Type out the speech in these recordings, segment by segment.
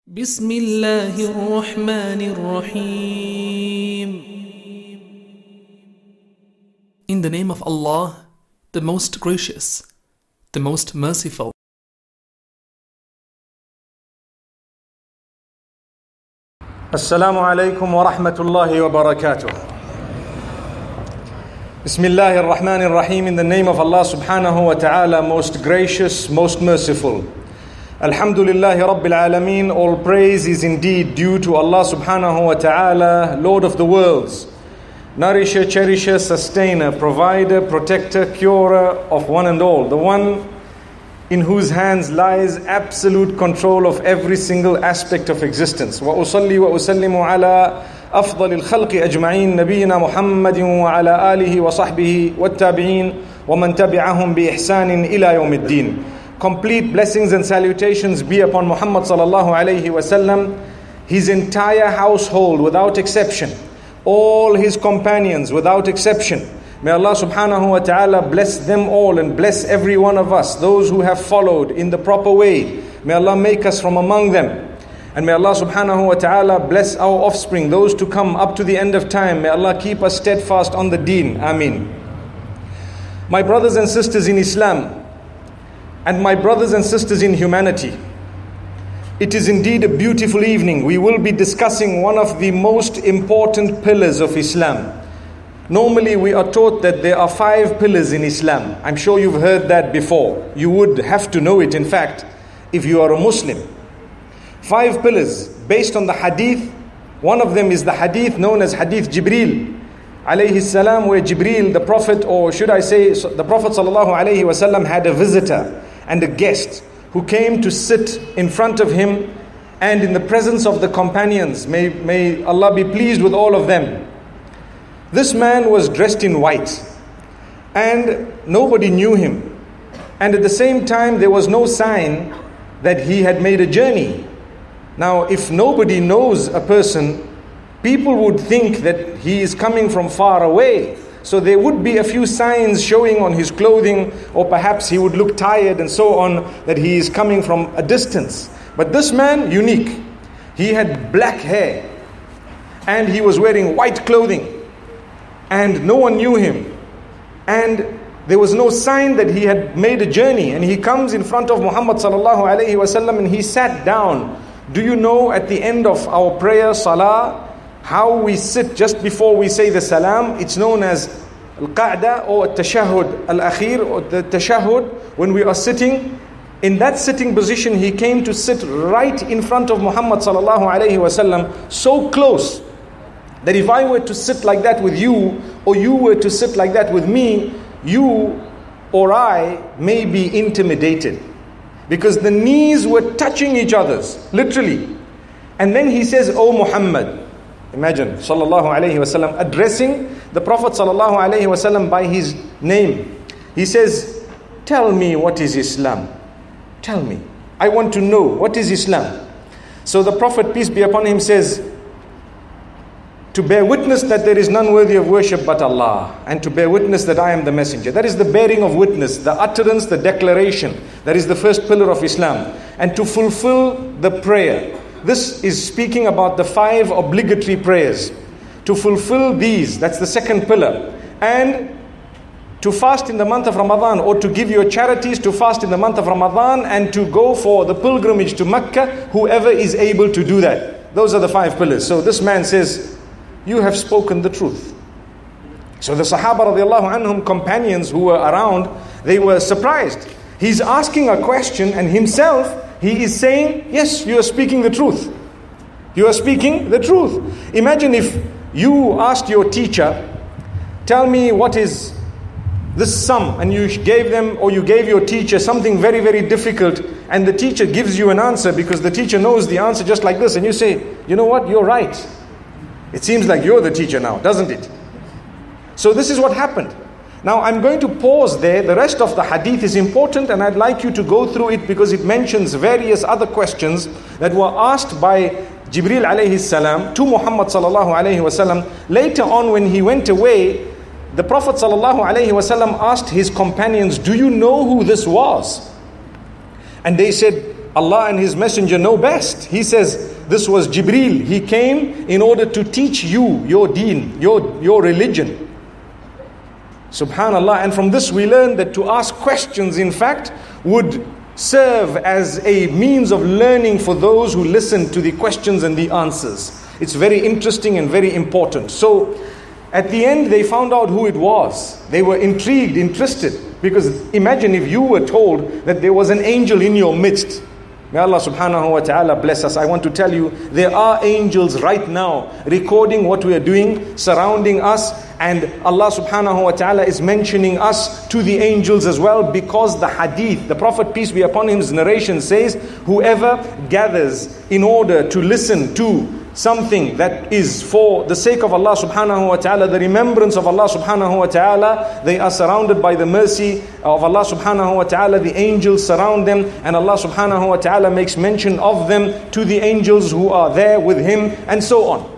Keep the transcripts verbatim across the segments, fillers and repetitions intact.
بسم الله الرحمن الرحيم. In the name of Allah, the most gracious, the most merciful. Assalamu alaikum wa rahmatullahi wa barakatuh. Bismillahir Rahmanir Rahim. In the name of Allah subhanahu wa ta'ala, most gracious, most merciful. Alhamdulillahi Rabbil Alameen. All praise is indeed due to Allah subhanahu wa ta'ala, Lord of the worlds, nourisher, cherisher, sustainer, provider, protector, curer of one and all, the one in whose hands lies absolute control of every single aspect of existence. Wa usalli wa usallimu ala afdalil khalqi ajma'in nabiyyina Muhammadin wa ala alihi wa sahbihi wa tabi'in wa man tabi'ahum bi ihsanin ila yawmiddin. Complete blessings and salutations be upon Muhammad sallallahu alayhi wa sallam, his entire household without exception, all his companions without exception. May Allah subhanahu wa ta'ala bless them all and bless every one of us, those who have followed in the proper way. May Allah make us from among them. And may Allah subhanahu wa ta'ala bless our offspring, those to come up to the end of time. May Allah keep us steadfast on the deen. Ameen. My brothers and sisters in Islam, and my brothers and sisters in humanity, it is indeed a beautiful evening. We will be discussing one of the most important pillars of Islam. Normally we are taught that there are five pillars in Islam. I'm sure you've heard that before. You would have to know it, in fact, if you are a Muslim. Five pillars based on the hadith. One of them is the hadith known as Hadith Jibreel alayhi salam, where Jibreel, the Prophet, or should I say the Prophet sallallahu alayhi wasallam, had a visitor and a guest who came to sit in front of him and in the presence of the companions. May, may Allah be pleased with all of them. This man was dressed in white and nobody knew him. And at the same time, there was no sign that he had made a journey. Now, if nobody knows a person, people would think that he is coming from far away. So there would be a few signs showing on his clothing, or perhaps he would look tired and so on, that he is coming from a distance. But this man, unique. He had black hair and he was wearing white clothing and no one knew him. And there was no sign that he had made a journey. And he comes in front of Muhammad sallallahu alayhi wasallam and he sat down. Do you know, at the end of our prayer, salah, how we sit just before we say the salam? It's known as al-qa'da or al-tashahhud al-akhir, or the tashahhud. When we are sitting, in that sitting position, he came to sit right in front of Muhammad sallallahu alayhi wasallam, so close that if I were to sit like that with you, or you were to sit like that with me, you or I may be intimidated, because the knees were touching each other's, literally. And then he says, "O Muhammad," imagine, sallallahu alayhi wasallam, addressing the Prophet sallallahu alayhi wasallam by his name. He says, "Tell me, what is Islam? Tell me. I want to know, what is Islam?" So the Prophet, peace be upon him, says, "To bear witness that there is none worthy of worship but Allah, and to bear witness that I am the messenger." That is the bearing of witness, the utterance, the declaration. That is the first pillar of Islam. And to fulfill the prayer. This is speaking about the five obligatory prayers. To fulfill these, that's the second pillar. And to fast in the month of Ramadan, or to give your charities, to fast in the month of Ramadan, and to go for the pilgrimage to Mecca, whoever is able to do that. Those are the five pillars. So this man says, "You have spoken the truth." So the Sahaba radiallahu anhum, companions who were around, they were surprised. He's asking a question and himself, he is saying, "Yes, you are speaking the truth. You are speaking the truth." Imagine if you asked your teacher, "Tell me what is this sum," and you gave them, or you gave your teacher something very, very difficult, and the teacher gives you an answer because the teacher knows the answer just like this, and you say, "You know what, you're right." It seems like you're the teacher now, doesn't it? So this is what happened. Now I'm going to pause there. The rest of the hadith is important, and I'd like you to go through it because it mentions various other questions that were asked by Jibreel alayhi salam to Muhammad sallallahu alayhi wasallam. Later on, when he went away, the Prophet sallallahu alayhi wasallam asked his companions, "Do you know who this was?" And they said, Allah and His Messenger know best. He says, this was Jibreel. He came in order to teach you your deen, your, your religion. Subhanallah. And from this we learn that to ask questions, in fact, would serve as a means of learning for those who listen to the questions and the answers. It's very interesting and very important. So at the end they found out who it was. They were intrigued, interested. Because imagine if you were told that there was an angel in your midst. May Allah subhanahu wa ta'ala bless us. I want to tell you, there are angels right now recording what we are doing, surrounding us. And Allah subhanahu wa ta'ala is mentioning us to the angels as well, because the hadith, the Prophet, peace be upon him's narration says, whoever gathers in order to listen to something that is for the sake of Allah subhanahu wa ta'ala, the remembrance of Allah subhanahu wa ta'ala, they are surrounded by the mercy of Allah subhanahu wa ta'ala. The angels surround them, and Allah subhanahu wa ta'ala makes mention of them to the angels who are there with him, and so on.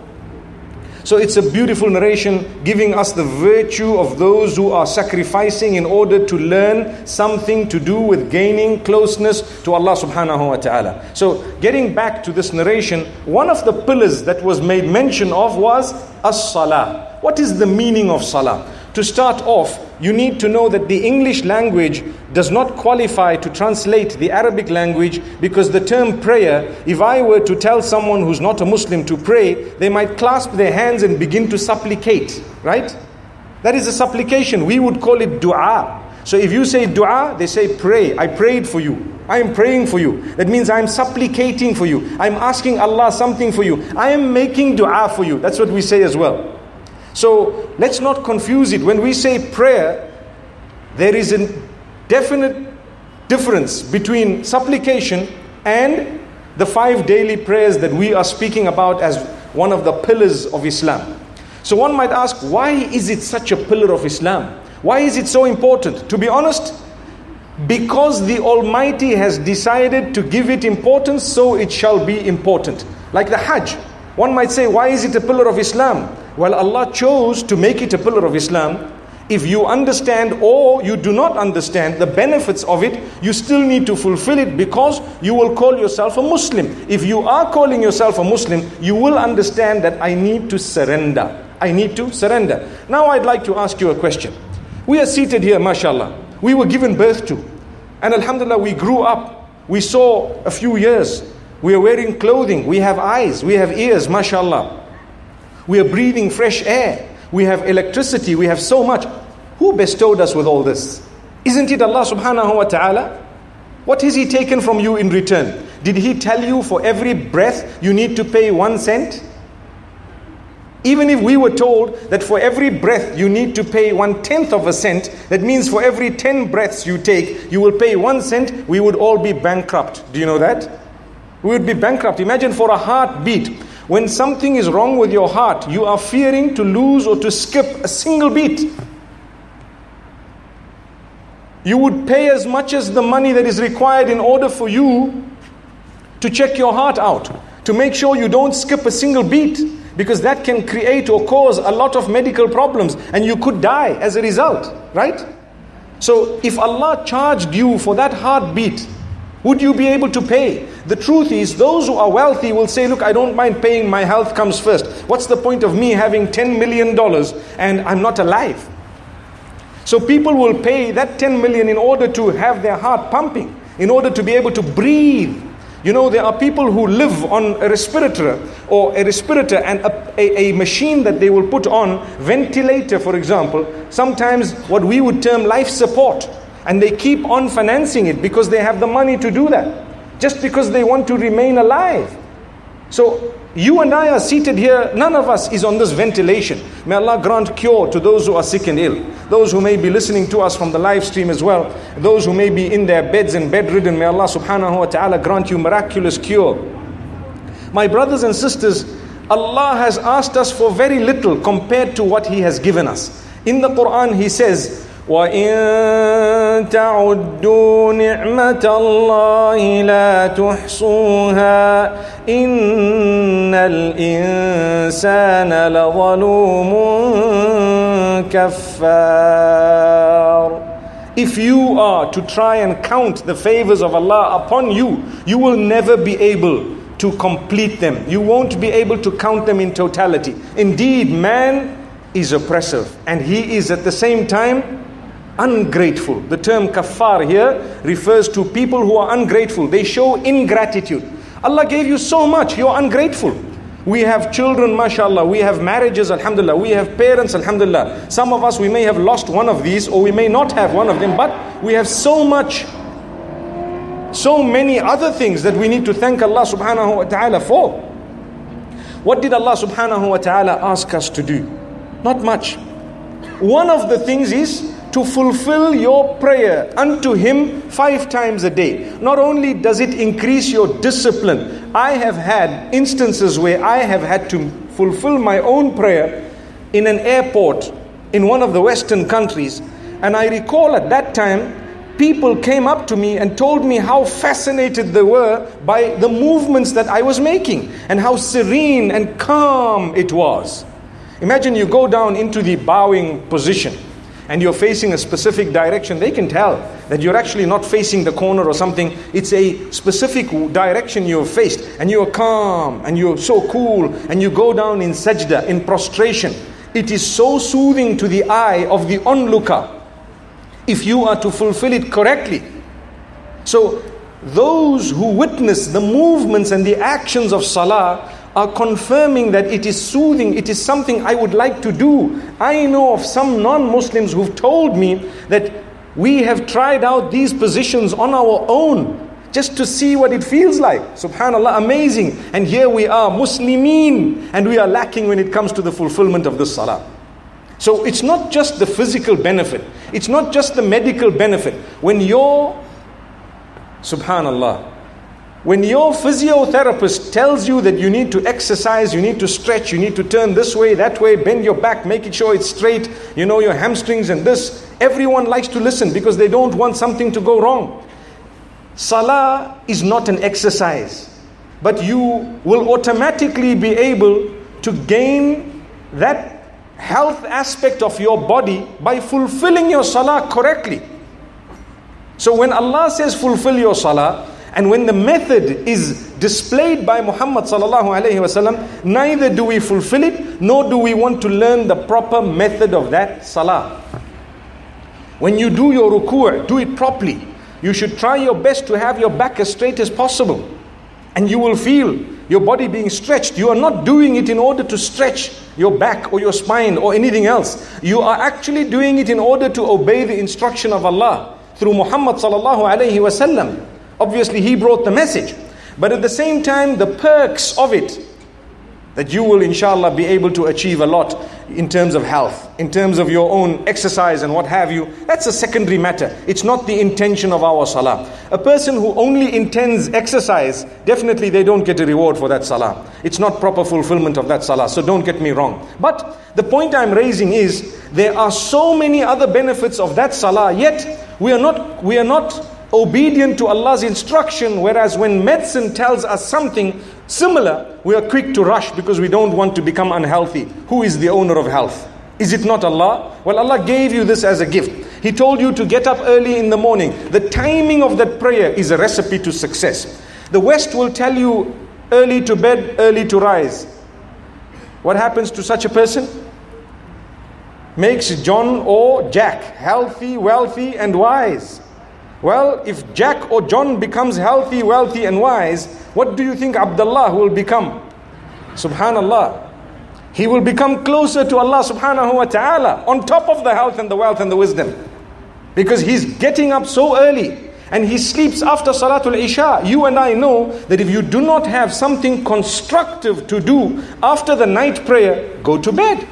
So it's a beautiful narration giving us the virtue of those who are sacrificing in order to learn something to do with gaining closeness to Allah subhanahu wa ta'ala. So getting back to this narration, one of the pillars that was made mention of was as-salah. What is the meaning of salah? To start off, you need to know that the English language does not qualify to translate the Arabic language, because the term prayer, if I were to tell someone who's not a Muslim to pray, they might clasp their hands and begin to supplicate, right? That is a supplication. We would call it dua. So if you say dua, they say pray. I prayed for you. I am praying for you. That means I am supplicating for you. I am asking Allah something for you. I am making dua for you. That's what we say as well. So let's not confuse it. When we say prayer, there is a definite difference between supplication and the five daily prayers that we are speaking about as one of the pillars of Islam. So one might ask, why is it such a pillar of Islam? Why is it so important? To be honest, because the Almighty has decided to give it importance, so it shall be important. Like the Hajj. One might say, why is it a pillar of Islam? Well, Allah chose to make it a pillar of Islam. If you understand or you do not understand the benefits of it, you still need to fulfill it, because you will call yourself a Muslim. If you are calling yourself a Muslim, you will understand that I need to surrender. I need to surrender. Now I'd like to ask you a question. We are seated here, mashallah. We were given birth to. And alhamdulillah, we grew up. We saw a few years. We are wearing clothing. We have eyes. We have ears, mashallah. We are breathing fresh air. We have electricity. We have so much. Who bestowed us with all this? Isn't it Allah subhanahu wa ta'ala? What has He taken from you in return? Did He tell you for every breath you need to pay one cent? Even if we were told that for every breath you need to pay one tenth of a cent, that means for every ten breaths you take, you will pay one cent, we would all be bankrupt. Do you know that? We would be bankrupt. Imagine for a heartbeat. When something is wrong with your heart, you are fearing to lose or to skip a single beat. You would pay as much as the money that is required in order for you to check your heart out, to make sure you don't skip a single beat, because that can create or cause a lot of medical problems and you could die as a result, right? So if Allah charged you for that heartbeat, would you be able to pay? The truth is, those who are wealthy will say, look, I don't mind paying, my health comes first. What's the point of me having ten million dollars and I'm not alive? So people will pay that ten million in order to have their heart pumping, in order to be able to breathe. You know, there are people who live on a respirator or a respirator and a, a, a machine that they will put on, ventilator for example, sometimes what we would term life support. And they keep on financing it because they have the money to do that, just because they want to remain alive. So you and I are seated here, none of us is on this ventilation. May Allah grant cure to those who are sick and ill, those who may be listening to us from the live stream as well, those who may be in their beds and bedridden. May Allah subhanahu wa ta'ala grant you miraculous cure. My brothers and sisters, Allah has asked us for very little compared to what He has given us. In the Quran He says, وَإِن تَعُدُّوا نِعْمَةَ اللَّهِ لَا تُحْصُوهَا إِنَّ الْإِنسَانَ لَظَلُومٌ كَفَّارٌ. If you are to try and count the favors of Allah upon you, you will never be able to complete them. You won't be able to count them in totality. Indeed, man is oppressive and he is at the same time ungrateful. The term kafar here refers to people who are ungrateful. They show ingratitude. Allah gave you so much, you're ungrateful. We have children, mashallah. We have marriages, alhamdulillah. We have parents, alhamdulillah. Some of us, we may have lost one of these, or we may not have one of them, but we have so much, so many other things that we need to thank Allah subhanahu wa ta'ala for. What did Allah subhanahu wa ta'ala ask us to do? Not much. One of the things is to fulfill your prayer unto Him five times a day. Not only does it increase your discipline, I have had instances where I have had to fulfill my own prayer in an airport in one of the Western countries. And I recall at that time, people came up to me and told me how fascinated they were by the movements that I was making and how serene and calm it was. Imagine you go down into the bowing position and you're facing a specific direction. They can tell that you're actually not facing the corner or something. It's a specific direction you've faced, and you're calm and you're so cool, and you go down in sajda, in prostration. It is so soothing to the eye of the onlooker if you are to fulfill it correctly. So those who witness the movements and the actions of salah are confirming that it is soothing, it is something I would like to do. I know of some non-Muslims who've told me that we have tried out these positions on our own just to see what it feels like. Subhanallah, amazing. And here we are, Muslimin, and we are lacking when it comes to the fulfillment of this salah. So it's not just the physical benefit, it's not just the medical benefit. When your, subhanallah, when your physiotherapist tells you that you need to exercise, you need to stretch, you need to turn this way, that way, bend your back, make it sure it's straight, you know, your hamstrings and this, everyone likes to listen because they don't want something to go wrong. Salah is not an exercise, but you will automatically be able to gain that health aspect of your body by fulfilling your salah correctly. So when Allah says fulfill your salah, and when the method is displayed by Muhammad sallallahu alaihi wasallam, neither do we fulfill it, nor do we want to learn the proper method of that salah. When you do your ruku', do it properly. You should try your best to have your back as straight as possible. And you will feel your body being stretched. You are not doing it in order to stretch your back or your spine or anything else. You are actually doing it in order to obey the instruction of Allah through Muhammad sallallahu alaihi wasallam. Obviously, he brought the message. But at the same time, the perks of it, that you will inshallah be able to achieve a lot in terms of health, in terms of your own exercise and what have you, that's a secondary matter. It's not the intention of our salah. A person who only intends exercise, definitely they don't get a reward for that salah. It's not proper fulfillment of that salah, so don't get me wrong. But the point I'm raising is, there are so many other benefits of that salah, yet we are not, we are not obedient to Allah's instruction, whereas when medicine tells us something similar, we are quick to rush because we don't want to become unhealthy. Who is the owner of health? Is it not Allah? Well, Allah gave you this as a gift. He told you to get up early in the morning. The timing of that prayer is a recipe to success. The West will tell you early to bed, early to rise. What happens to such a person? Makes John or Jack healthy, wealthy and wise. Well, if Jack or John becomes healthy, wealthy and wise, what do you think Abdullah will become? Subhanallah. He will become closer to Allah subhanahu wa ta'ala on top of the health and the wealth and the wisdom. Because he's getting up so early and he sleeps after Salatul Isha. You and I know that if you do not have something constructive to do after the night prayer, go to bed.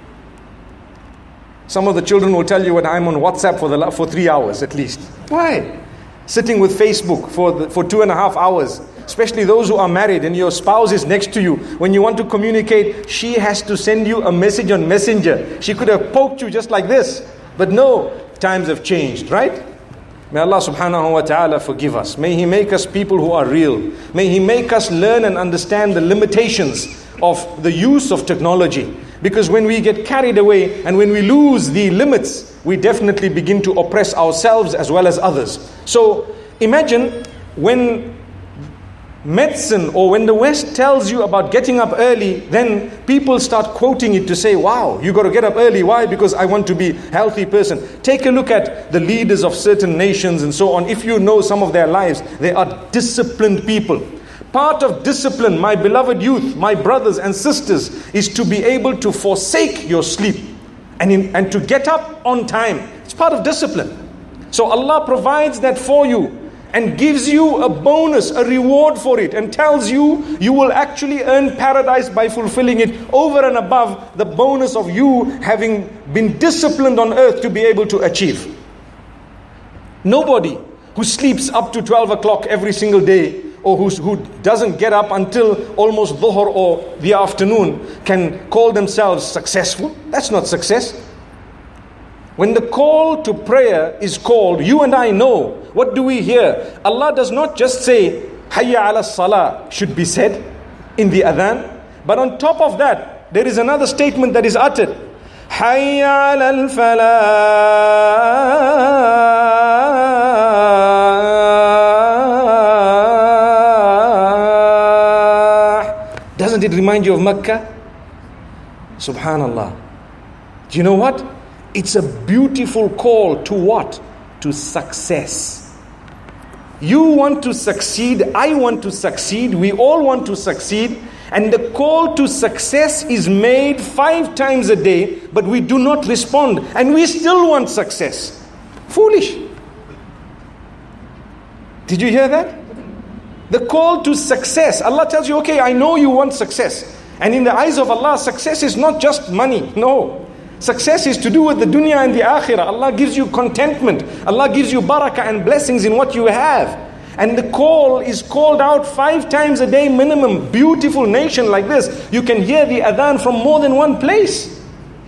Some of the children will tell you that I'm on WhatsApp for the for three hours at least. Why? Sitting with Facebook for the, for two and a half hours. Especially those who are married and your spouse is next to you. When you want to communicate, she has to send you a message on Messenger. She could have poked you just like this. But no, times have changed, right? May Allah subhanahu wa ta'ala forgive us. May He make us people who are real. May He make us learn and understand the limitations of the use of technology. Because when we get carried away and when we lose the limits we definitely begin to oppress ourselves as well as others. So imagine when medicine or when the West tells you about getting up early, then people start quoting it to say, wow, you got to get up early. Why? Because I want to be a healthy person. Take a look at the leaders of certain nations and so on. If you know some of their lives, they are disciplined people. Part of discipline, my beloved youth, my brothers and sisters, is to be able to forsake your sleep and, in, and to get up on time. It's part of discipline. So Allah provides that for you and gives you a bonus, a reward for it, and tells you you will actually earn paradise by fulfilling it over and above the bonus of you having been disciplined on earth to be able to achieve. Nobody who sleeps up to twelve o'clock every single day, or who, who doesn't get up until almost dhuhr or the afternoon, can call themselves successful. That's not success. When the call to prayer is called, you and I know, what do we hear? Allah does not just say, Hayya ala salah should be said in the adhan. But on top of that, there is another statement that is uttered. Hayya ala al-falah. Doesn't it remind you of Mecca? Subhanallah. Do you know what? It's a beautiful call to what? To success. You want to succeed, I want to succeed, we all want to succeed, and the call to success is made five times a day, but we do not respond, and we still want success. Foolish. Did you hear that? The call to success. Allah tells you, okay, I know you want success. And in the eyes of Allah, success is not just money. No. Success is to do with the dunya and the akhirah. Allah gives you contentment. Allah gives you barakah and blessings in what you have. And the call is called out five times a day minimum. Beautiful nation like this, you can hear the adhan from more than one place.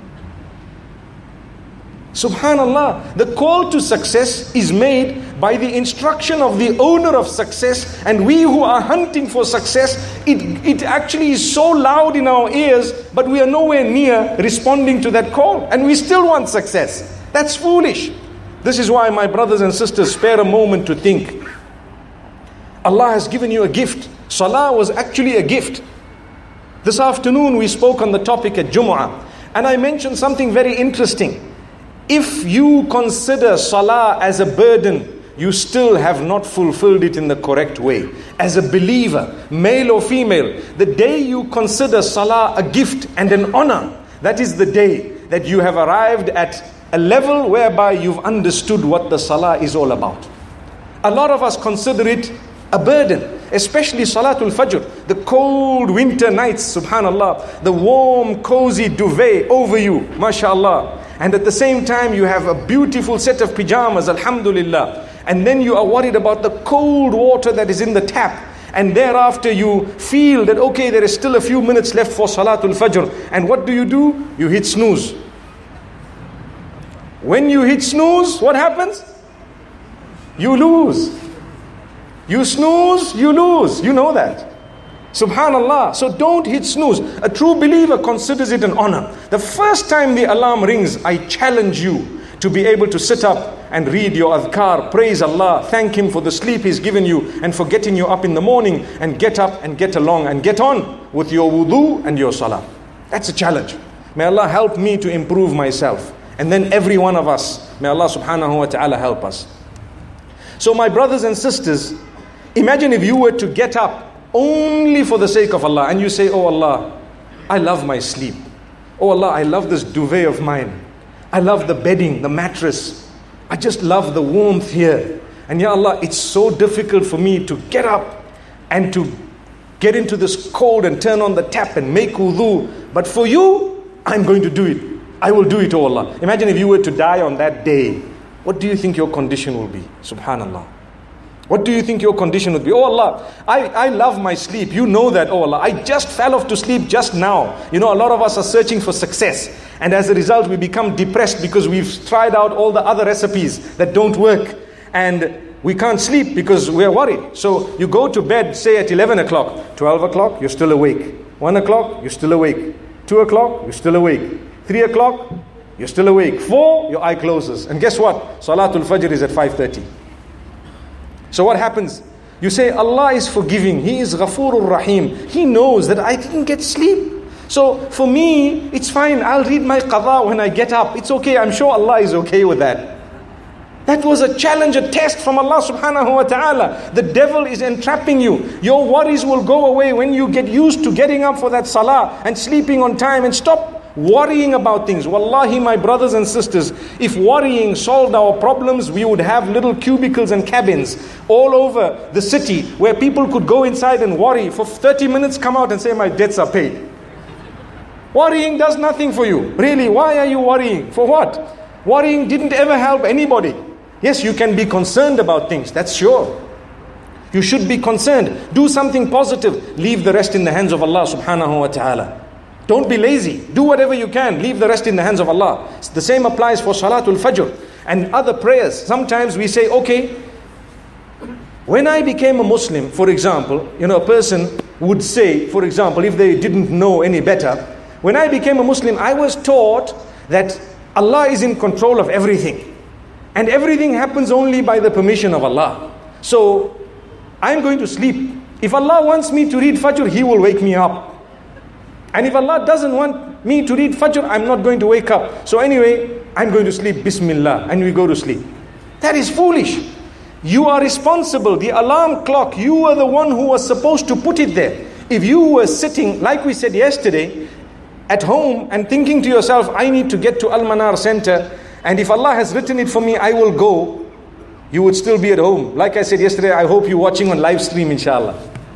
Subhanallah. The call to success is made by the instruction of the owner of success, and we who are hunting for success, it, it actually is so loud in our ears, but we are nowhere near responding to that call, and we still want success. That's foolish. This is why, my brothers and sisters, spare a moment to think. Allah has given you a gift. Salah was actually a gift. This afternoon we spoke on the topic at Jumu'ah, and I mentioned something very interesting. If you consider salah as a burden, you still have not fulfilled it in the correct way. As a believer, male or female, the day you consider salah a gift and an honor, that is the day that you have arrived at a level whereby you've understood what the salah is all about. A lot of us consider it a burden, especially Salatul Fajr, the cold winter nights, subhanallah, the warm, cozy duvet over you, mashallah. And at the same time, you have a beautiful set of pajamas, alhamdulillah. And then you are worried about the cold water that is in the tap. And thereafter you feel that, okay, there is still a few minutes left for Salatul Fajr. And what do you do? You hit snooze. When you hit snooze, what happens? You lose. You snooze, you lose. You know that. Subhanallah. So don't hit snooze. A true believer considers it an honor. The first time the alarm rings, I challenge you to be able to sit up and read your adhkar, praise Allah, thank Him for the sleep He's given you and for getting you up in the morning, and get up and get along and get on with your wudu and your salah. That's a challenge. May Allah help me to improve myself, and then every one of us. May Allah subhanahu wa ta'ala help us. So my brothers and sisters, imagine if you were to get up only for the sake of Allah, and you say, oh Allah, I love my sleep. Oh Allah, I love this duvet of mine. I love the bedding, the mattress. I just love the warmth here. And Ya Allah, it's so difficult for me to get up and to get into this cold and turn on the tap and make wudu. But for you, I'm going to do it. I will do it, oh Allah. Imagine if you were to die on that day. What do you think your condition will be? Subhanallah. What do you think your condition would be? Oh Allah, I, I love my sleep. You know that, oh Allah. I just fell off to sleep just now. You know, a lot of us are searching for success. And as a result, we become depressed because we've tried out all the other recipes that don't work. And we can't sleep because we're worried. So you go to bed, say at eleven o'clock. twelve o'clock, you're still awake. one o'clock, you're still awake. two o'clock, you're still awake. three o'clock, You're still awake. Four, your eye closes. And guess what? Salatul Fajr is at five thirty. So what happens? You say, Allah is forgiving. He is Ghafurur Rahim. He knows that I didn't get sleep. So for me, it's fine. I'll read my qadha when I get up. It's okay. I'm sure Allah is okay with that. That was a challenge, a test from Allah subhanahu wa ta'ala. The devil is entrapping you. Your worries will go away when you get used to getting up for that salah and sleeping on time, and stop worrying about things. Wallahi, my brothers and sisters, if worrying solved our problems, we would have little cubicles and cabins all over the city where people could go inside and worry for thirty minutes, come out and say, my debts are paid. Worrying does nothing for you. Really, why are you worrying? For what? Worrying didn't ever help anybody. Yes, you can be concerned about things, that's sure. You should be concerned. Do something positive. Leave the rest in the hands of Allah subhanahu wa ta'ala. Don't be lazy. Do whatever you can. Leave the rest in the hands of Allah. The same applies for Salatul Fajr and other prayers. Sometimes we say, okay, when I became a Muslim, for example, you know, a person would say, for example, if they didn't know any better, when I became a Muslim, I was taught that Allah is in control of everything. And everything happens only by the permission of Allah. So, I'm going to sleep. If Allah wants me to read Fajr, He will wake me up. And if Allah doesn't want me to read Fajr, I'm not going to wake up. So anyway, I'm going to sleep, Bismillah, and we go to sleep. That is foolish. You are responsible. The alarm clock, you are the one who was supposed to put it there. If you were sitting, like we said yesterday, at home and thinking to yourself, I need to get to Al-Manar Center, and if Allah has written it for me, I will go, you would still be at home. Like I said yesterday, I hope you're watching on live stream, inshallah.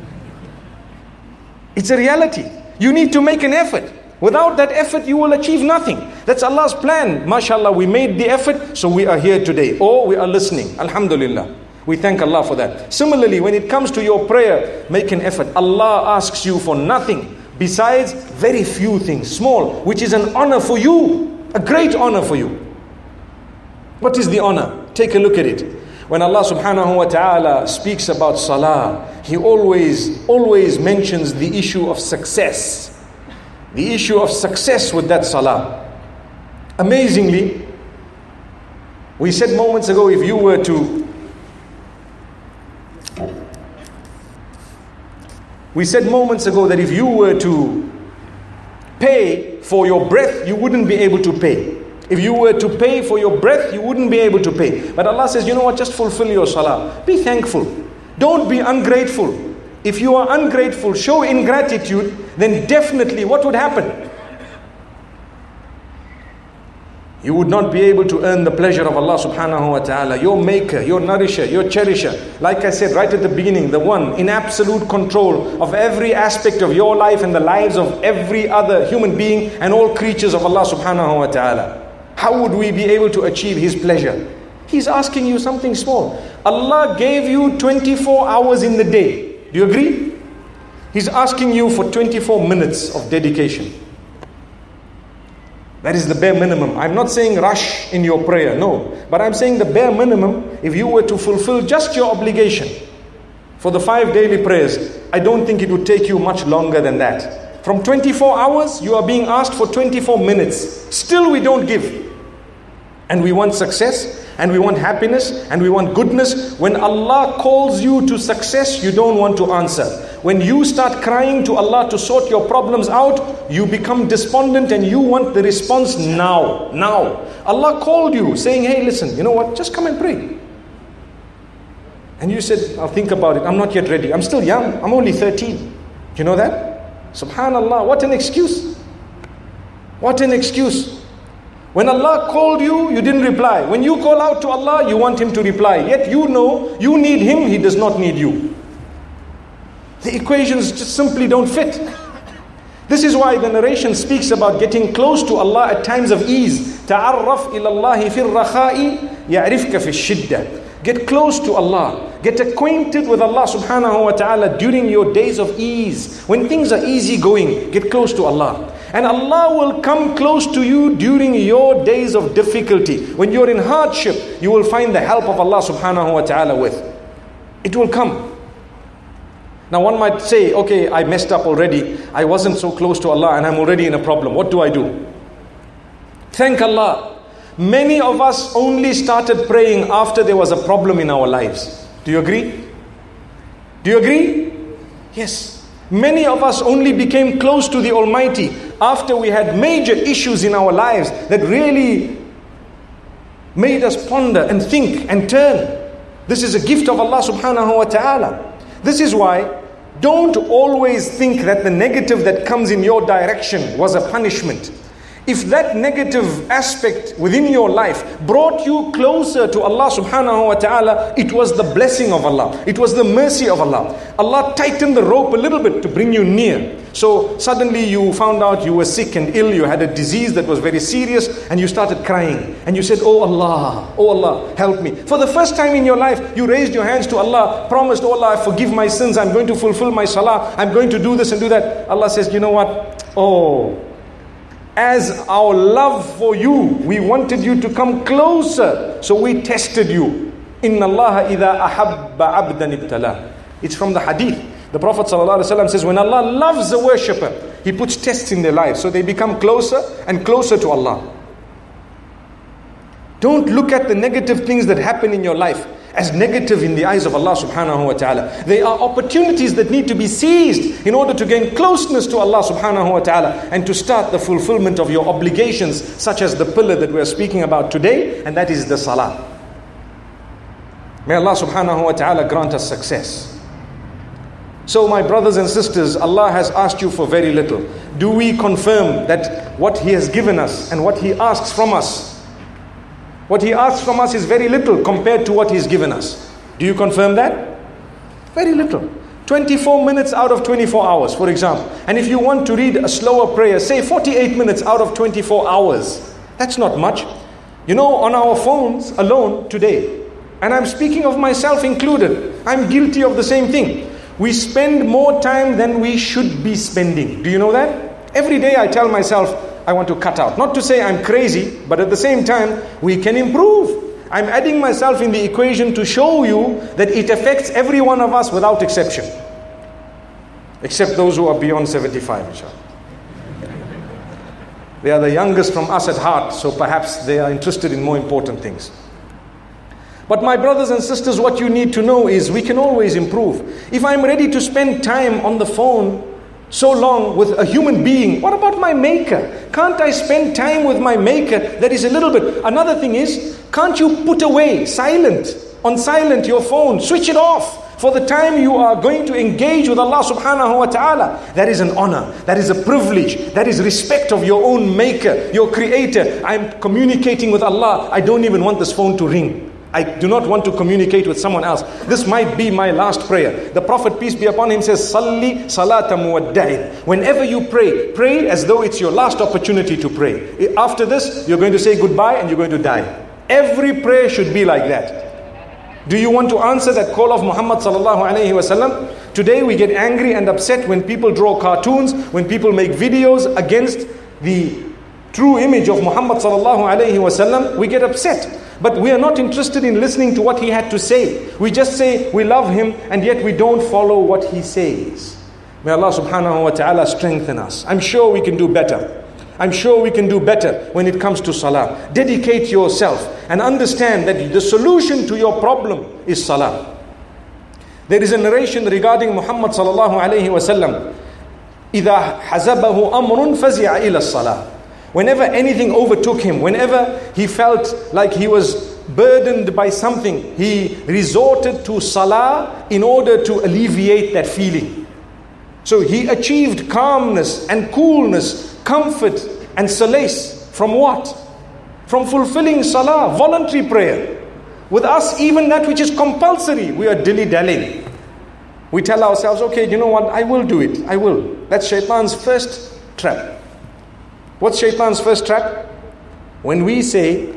It's a reality. You need to make an effort. Without that effort, you will achieve nothing. That's Allah's plan. MashaAllah, we made the effort, so we are here today. Or we are listening. Alhamdulillah. We thank Allah for that. Similarly, when it comes to your prayer, make an effort. Allah asks you for nothing besides very few things, small, which is an honor for you. A great honor for you. What is the honor? Take a look at it. When Allah subhanahu wa ta'ala speaks about salah, He always, always mentions the issue of success. The issue of success with that salah. Amazingly, we said moments ago, if you were to, we said moments ago that if you were to pay for your breath, you wouldn't be able to pay. If you were to pay for your breath, you wouldn't be able to pay. But Allah says, you know what, just fulfill your salah. Be thankful. Don't be ungrateful. If you are ungrateful, show ingratitude, then definitely what would happen? You would not be able to earn the pleasure of Allah subhanahu wa ta'ala, your maker, your nourisher, your cherisher. Like I said right at the beginning, the one in absolute control of every aspect of your life and the lives of every other human being and all creatures of Allah subhanahu wa ta'ala. How would we be able to achieve His pleasure? He's asking you something small. Allah gave you twenty-four hours in the day. Do you agree? He's asking you for twenty-four minutes of dedication. That is the bare minimum. I'm not saying rush in your prayer, no. But I'm saying the bare minimum, if you were to fulfill just your obligation for the five daily prayers, I don't think it would take you much longer than that. From twenty-four hours, you are being asked for twenty-four minutes. Still we don't give. And we want success, and we want happiness, and we want goodness. When Allah calls you to success, you don't want to answer. When you start crying to Allah to sort your problems out, you become despondent and you want the response now. Now. Allah called you saying, hey, listen, you know what? Just come and pray. And you said, I'll think about it. I'm not yet ready. I'm still young. I'm only thirteen. Do you know that? Subhanallah. What an excuse. What an excuse. When Allah called you, you didn't reply. When you call out to Allah, you want Him to reply. Yet you know you need Him, He does not need you. The equations just simply don't fit. This is why the narration speaks about getting close to Allah at times of ease. تَعَرَّفْ إِلَى اللَّهِ فِي الرَّخَاءِ يَعْرِفْكَ فِي الشِّدَّةِ. Get close to Allah. Get acquainted with Allah subhanahu wa ta'ala during your days of ease. When things are easy going, get close to Allah. And Allah will come close to you during your days of difficulty. When you're in hardship, you will find the help of Allah subhanahu wa ta'ala with. It will come. Now one might say, okay, I messed up already. I wasn't so close to Allah and I'm already in a problem. What do I do? Thank Allah. Many of us only started praying after there was a problem in our lives. Do you agree? Do you agree? Yes. Many of us only became close to the Almighty after we had major issues in our lives that really made us ponder and think and turn. This is a gift of Allah subhanahu wa ta'ala. This is why don't always think that the negative that comes in your direction was a punishment. If that negative aspect within your life brought you closer to Allah subhanahu wa ta'ala, it was the blessing of Allah. It was the mercy of Allah. Allah tightened the rope a little bit to bring you near. So suddenly you found out you were sick and ill, you had a disease that was very serious, and you started crying. And you said, oh Allah, oh Allah, help me. For the first time in your life, you raised your hands to Allah, promised, oh Allah, I forgive my sins, I'm going to fulfill my salah, I'm going to do this and do that. Allah says, you know what? Oh, as our love for you, we wanted you to come closer, so we tested you. Inna Allah idha ahabba abdan ibtala. It's from the hadith. The Prophet ﷺ says, when Allah loves a worshipper, He puts tests in their lives, so they become closer and closer to Allah. Don't look at the negative things that happen in your life as negative in the eyes of Allah subhanahu wa ta'ala. They are opportunities that need to be seized in order to gain closeness to Allah subhanahu wa ta'ala and to start the fulfillment of your obligations, such as the pillar that we are speaking about today, and that is the salah. May Allah subhanahu wa ta'ala grant us success. So my brothers and sisters, Allah has asked you for very little. Do we confirm that what He has given us and what He asks from us, what He asks from us is very little compared to what He's given us? Do you confirm that? Very little. twenty-four minutes out of twenty-four hours, for example. And if you want to read a slower prayer, say forty-eight minutes out of twenty-four hours. That's not much. You know, on our phones alone today, and I'm speaking of myself included, I'm guilty of the same thing. We spend more time than we should be spending. Do you know that? Every day I tell myself, I want to cut out. Not to say I'm crazy, but at the same time, we can improve. I'm adding myself in the equation to show you that it affects every one of us without exception. Except those who are beyond seventy-five, inshallah. They are the youngest from us at heart, so perhaps they are interested in more important things. But my brothers and sisters, what you need to know is we can always improve. If I'm ready to spend time on the phone so long with a human being, what about my maker? Can't I spend time with my maker that is a little bit? Another thing is, can't you put away silent, on silent your phone, switch it off for the time you are going to engage with Allah subhanahu wa ta'ala? That is an honor, that is a privilege, that is respect of your own maker, your creator. I'm communicating with Allah, I don't even want this phone to ring. I do not want to communicate with someone else. This might be my last prayer. The Prophet, peace be upon him, says, Salli salata muwadda'in. Whenever you pray, pray as though it's your last opportunity to pray. After this, you're going to say goodbye and you're going to die. Every prayer should be like that. Do you want to answer that call of Muhammad sallallahu alayhi wa sallam? Today we get angry and upset when people draw cartoons, when people make videos against the true image of Muhammad sallallahu alayhi wa sallam. We get upset. But we are not interested in listening to what he had to say. We just say we love him and yet we don't follow what he says. May Allah subhanahu wa ta'ala strengthen us. I'm sure we can do better. I'm sure we can do better when it comes to salah. Dedicate yourself and understand that the solution to your problem is salah. There is a narration regarding Muhammad sallallahu alayhi wa sallam. إِذَا حَزَبَهُ أَمْرٌ فَزِعَ إِلَى الصَّلَاةِ. Whenever anything overtook him, whenever he felt like he was burdened by something, he resorted to salah in order to alleviate that feeling. So he achieved calmness and coolness, comfort and solace from what? From fulfilling salah, voluntary prayer. With us, even that which is compulsory, we are dilly-dallying. We tell ourselves, okay, you know what, I will do it, I will. That's shaitan's first trap. What's shaitan's first trap? When we say,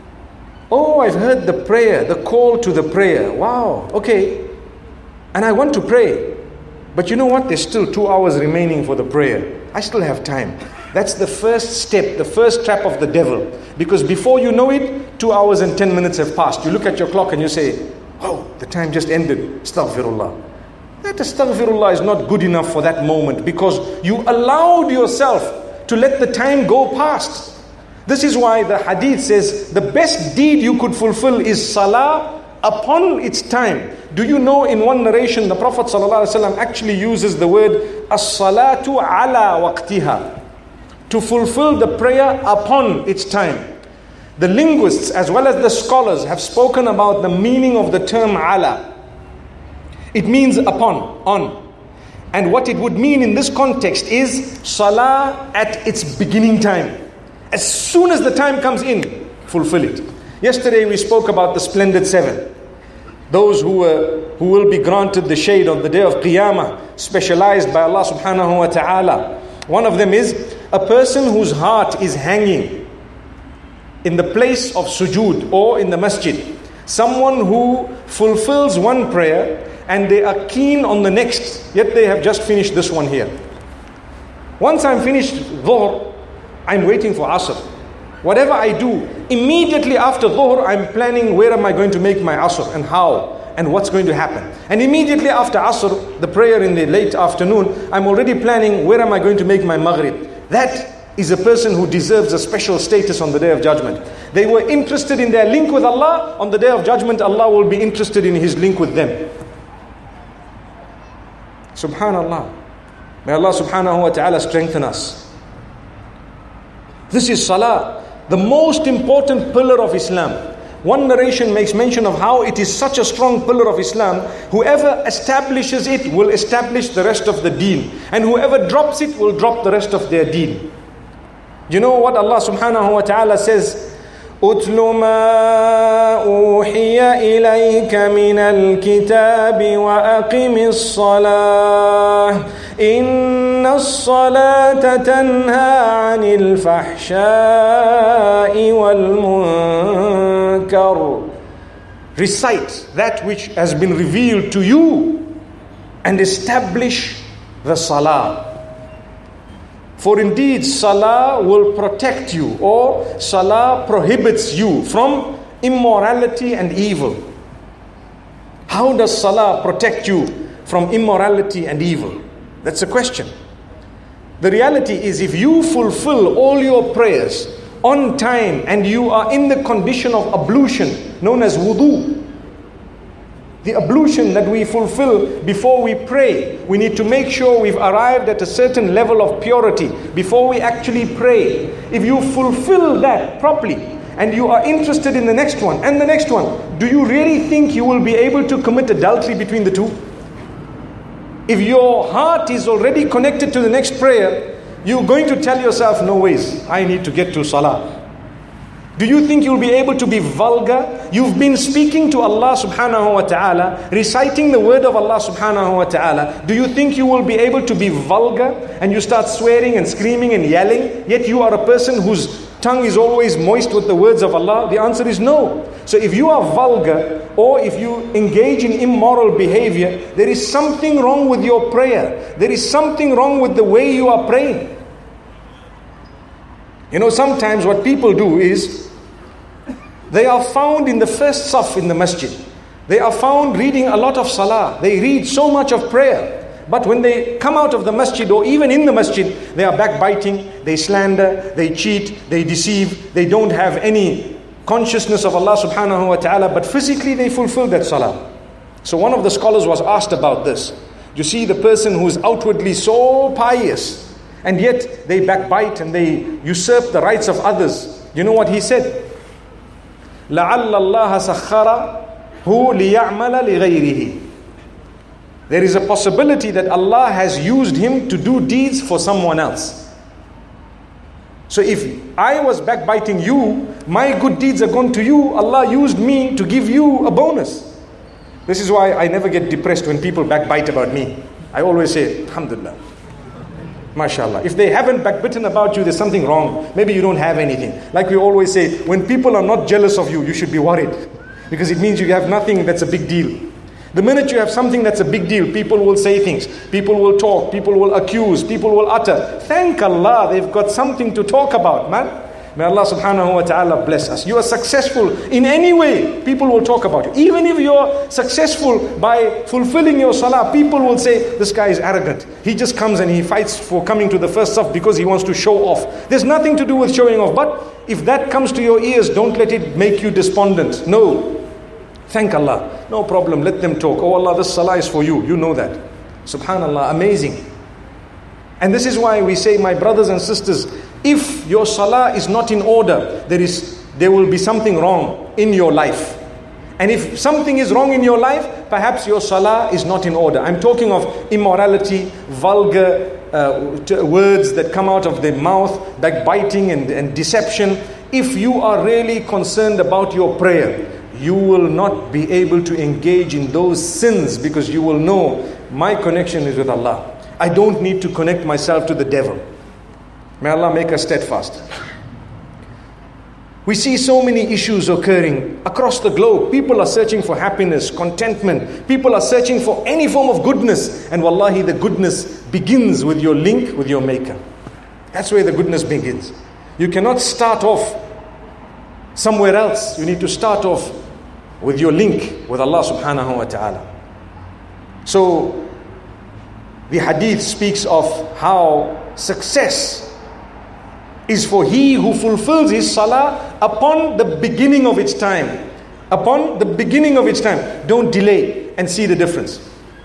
oh, I've heard the prayer, the call to the prayer. Wow, okay. And I want to pray. But you know what? There's still two hours remaining for the prayer. I still have time. That's the first step, the first trap of the devil. Because before you know it, two hours and ten minutes have passed. You look at your clock and you say, oh, the time just ended. Astaghfirullah. That astaghfirullah is not good enough for that moment because you allowed yourself to let the time go past. This is why the hadith says the best deed you could fulfill is salah upon its time. Do you know, in one narration the Prophet ﷺ actually uses the word as-salatu ala waqtiha, to fulfill the prayer upon its time. The linguists as well as the scholars have spoken about the meaning of the term ala. It means upon, on. And what it would mean in this context is salah at its beginning time. As soon as the time comes in, fulfill it. Yesterday we spoke about the splendid seven. Those who were, who will be granted the shade on the day of Qiyamah, specialized by Allah subhanahu wa ta'ala. One of them is a person whose heart is hanging in the place of sujood or in the masjid. Someone who fulfills one prayer and they are keen on the next, yet they have just finished this one here. Once I'm finished Dhuhr, I'm waiting for Asr. Whatever I do, immediately after Dhuhr, I'm planning where am I going to make my Asr and how and what's going to happen. And immediately after Asr, the prayer in the late afternoon, I'm already planning where am I going to make my Maghrib. That is a person who deserves a special status on the Day of Judgment. They were interested in their link with Allah. On the Day of Judgment, Allah will be interested in His link with them. Subhanallah. May Allah subhanahu wa ta'ala strengthen us. This is salah, the most important pillar of Islam. One narration makes mention of how it is such a strong pillar of Islam. Whoever establishes it will establish the rest of the deen. And whoever drops it will drop the rest of their deen. You know what Allah subhanahu wa ta'ala says? أُتْلُ مَا أُوحِيَ إِلَيْكَ مِنَ الْكِتَابِ وَأَقِمِ الصَّلَاةِ إِنَّ الصَّلَاةَ تَنْهَى عَنِ الْفَحْشَاءِ وَالْمُنكَرِ. Recite that which has been revealed to you and establish the salah. For indeed, salah will protect you, or salah prohibits you from immorality and evil. How does salah protect you from immorality and evil? That's a question. The reality is, if you fulfill all your prayers on time and you are in the condition of ablution known as wudu, the ablution that we fulfill before we pray, we need to make sure we've arrived at a certain level of purity before we actually pray. If you fulfill that properly and you are interested in the next one and the next one, do you really think you will be able to commit adultery between the two? If your heart is already connected to the next prayer, you're going to tell yourself, no ways, I need to get to salah. Do you think you'll be able to be vulgar? You've been speaking to Allah subhanahu wa ta'ala, reciting the word of Allah subhanahu wa ta'ala. Do you think you will be able to be vulgar and you start swearing and screaming and yelling, yet you are a person whose tongue is always moist with the words of Allah? The answer is no. So if you are vulgar or if you engage in immoral behavior, there is something wrong with your prayer. There is something wrong with the way you are praying. You know, sometimes what people do is, they are found in the first saf in the masjid. They are found reading a lot of salah. They read so much of prayer. But when they come out of the masjid or even in the masjid, they are backbiting, they slander, they cheat, they deceive. They don't have any consciousness of Allah subhanahu wa ta'ala, but physically they fulfill that salah. So one of the scholars was asked about this. You see the person who is outwardly so pious, and yet they backbite and they usurp the rights of others. You know what he said? لَعَلَّ اللَّهَ سَخَّرَهُ لِيَعْمَلَ لِغَيْرِهِ. There is a possibility that Allah has used him to do deeds for someone else. So if I was backbiting you, my good deeds are gone to you. Allah used me to give you a bonus. This is why I never get depressed when people backbite about me. I always say, Alhamdulillah. MashaAllah. If they haven't backbitten about you, there's something wrong. Maybe you don't have anything. Like we always say, when people are not jealous of you, you should be worried. Because it means you have nothing that's a big deal. The minute you have something that's a big deal, people will say things. People will talk. People will accuse. People will utter. Thank Allah, they've got something to talk about, man. May Allah subhanahu wa ta'ala bless us. You are successful in any way, people will talk about you. Even if you're successful by fulfilling your salah, people will say, this guy is arrogant. He just comes and he fights for coming to the first saf because he wants to show off. There's nothing to do with showing off. But if that comes to your ears, don't let it make you despondent. No. Thank Allah. No problem. Let them talk. Oh Allah, this salah is for you. You know that. Subhanallah. Amazing. And this is why we say, my brothers and sisters, if your salah is not in order, there is there will be something wrong in your life. And if something is wrong in your life, perhaps your salah is not in order. I'm talking of immorality, vulgar uh, t- words that come out of the mouth, backbiting and, and deception. If you are really concerned about your prayer, you will not be able to engage in those sins, because you will know my connection is with Allah. I don't need to connect myself to the devil. May Allah make us steadfast. We see so many issues occurring across the globe. People are searching for happiness, contentment. People are searching for any form of goodness. And wallahi, the goodness begins with your link with your maker. That's where the goodness begins. You cannot start off somewhere else. You need to start off with your link with Allah subhanahu wa ta'ala. So, the hadith speaks of how success is for he who fulfills his salah upon the beginning of its time. Upon the beginning of its time. Don't delay and see the difference.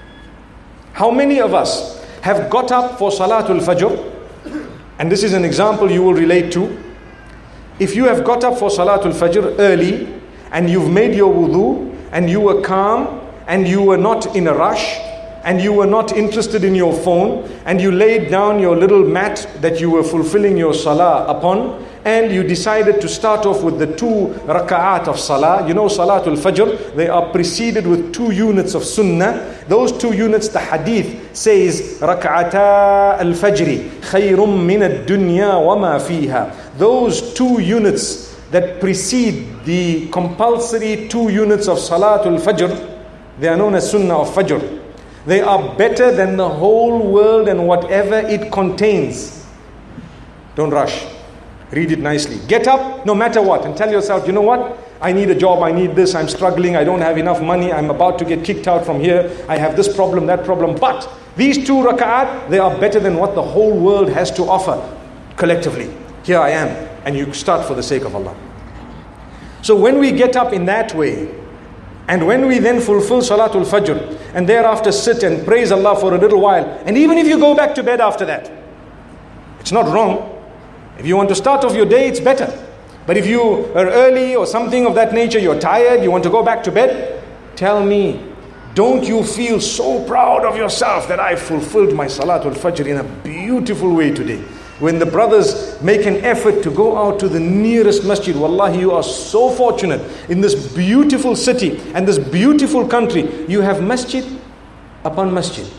How many of us have got up for Salatul Fajr? And this is an example you will relate to. If you have got up for Salatul Fajr early and you've made your wudu and you were calm and you were not in a rush, and you were not interested in your phone, and you laid down your little mat that you were fulfilling your salah upon, and you decided to start off with the two raka'at of salah. You know Salatul Fajr, they are preceded with two units of sunnah. Those two units, the hadith says, raka'ata al-fajri khayrun min ad-dunya wa ma fiha. Those two units that precede the compulsory two units of Salatul Fajr, they are known as sunnah of Fajr. They are better than the whole world and whatever it contains. Don't rush. Read it nicely. Get up no matter what and tell yourself, you know what? I need a job, I need this, I'm struggling, I don't have enough money, I'm about to get kicked out from here, I have this problem, that problem. But these two raka'at, they are better than what the whole world has to offer collectively. Here I am. And you start for the sake of Allah. So when we get up in that way, and when we then fulfill Salatul Fajr, and thereafter sit and praise Allah for a little while, and even if you go back to bed after that, it's not wrong. If you want to start off your day, it's better. But if you are early or something of that nature, you're tired, you want to go back to bed, tell me, don't you feel so proud of yourself that I fulfilled my Salatul Fajr in a beautiful way today? When the brothers make an effort to go out to the nearest masjid, wallahi, you are so fortunate in this beautiful city and this beautiful country. You have masjid upon masjid.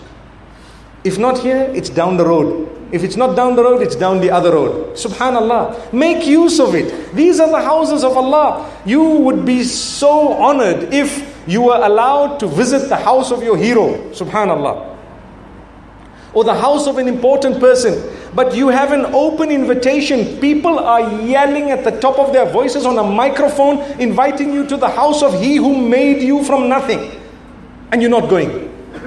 If not here, it's down the road. If it's not down the road, it's down the other road. Subhanallah. Make use of it. These are the houses of Allah. You would be so honored if you were allowed to visit the house of your hero. Subhanallah. Or the house of an important person. But you have an open invitation. People are yelling at the top of their voices on a microphone, inviting you to the house of He who made you from nothing. And you're not going.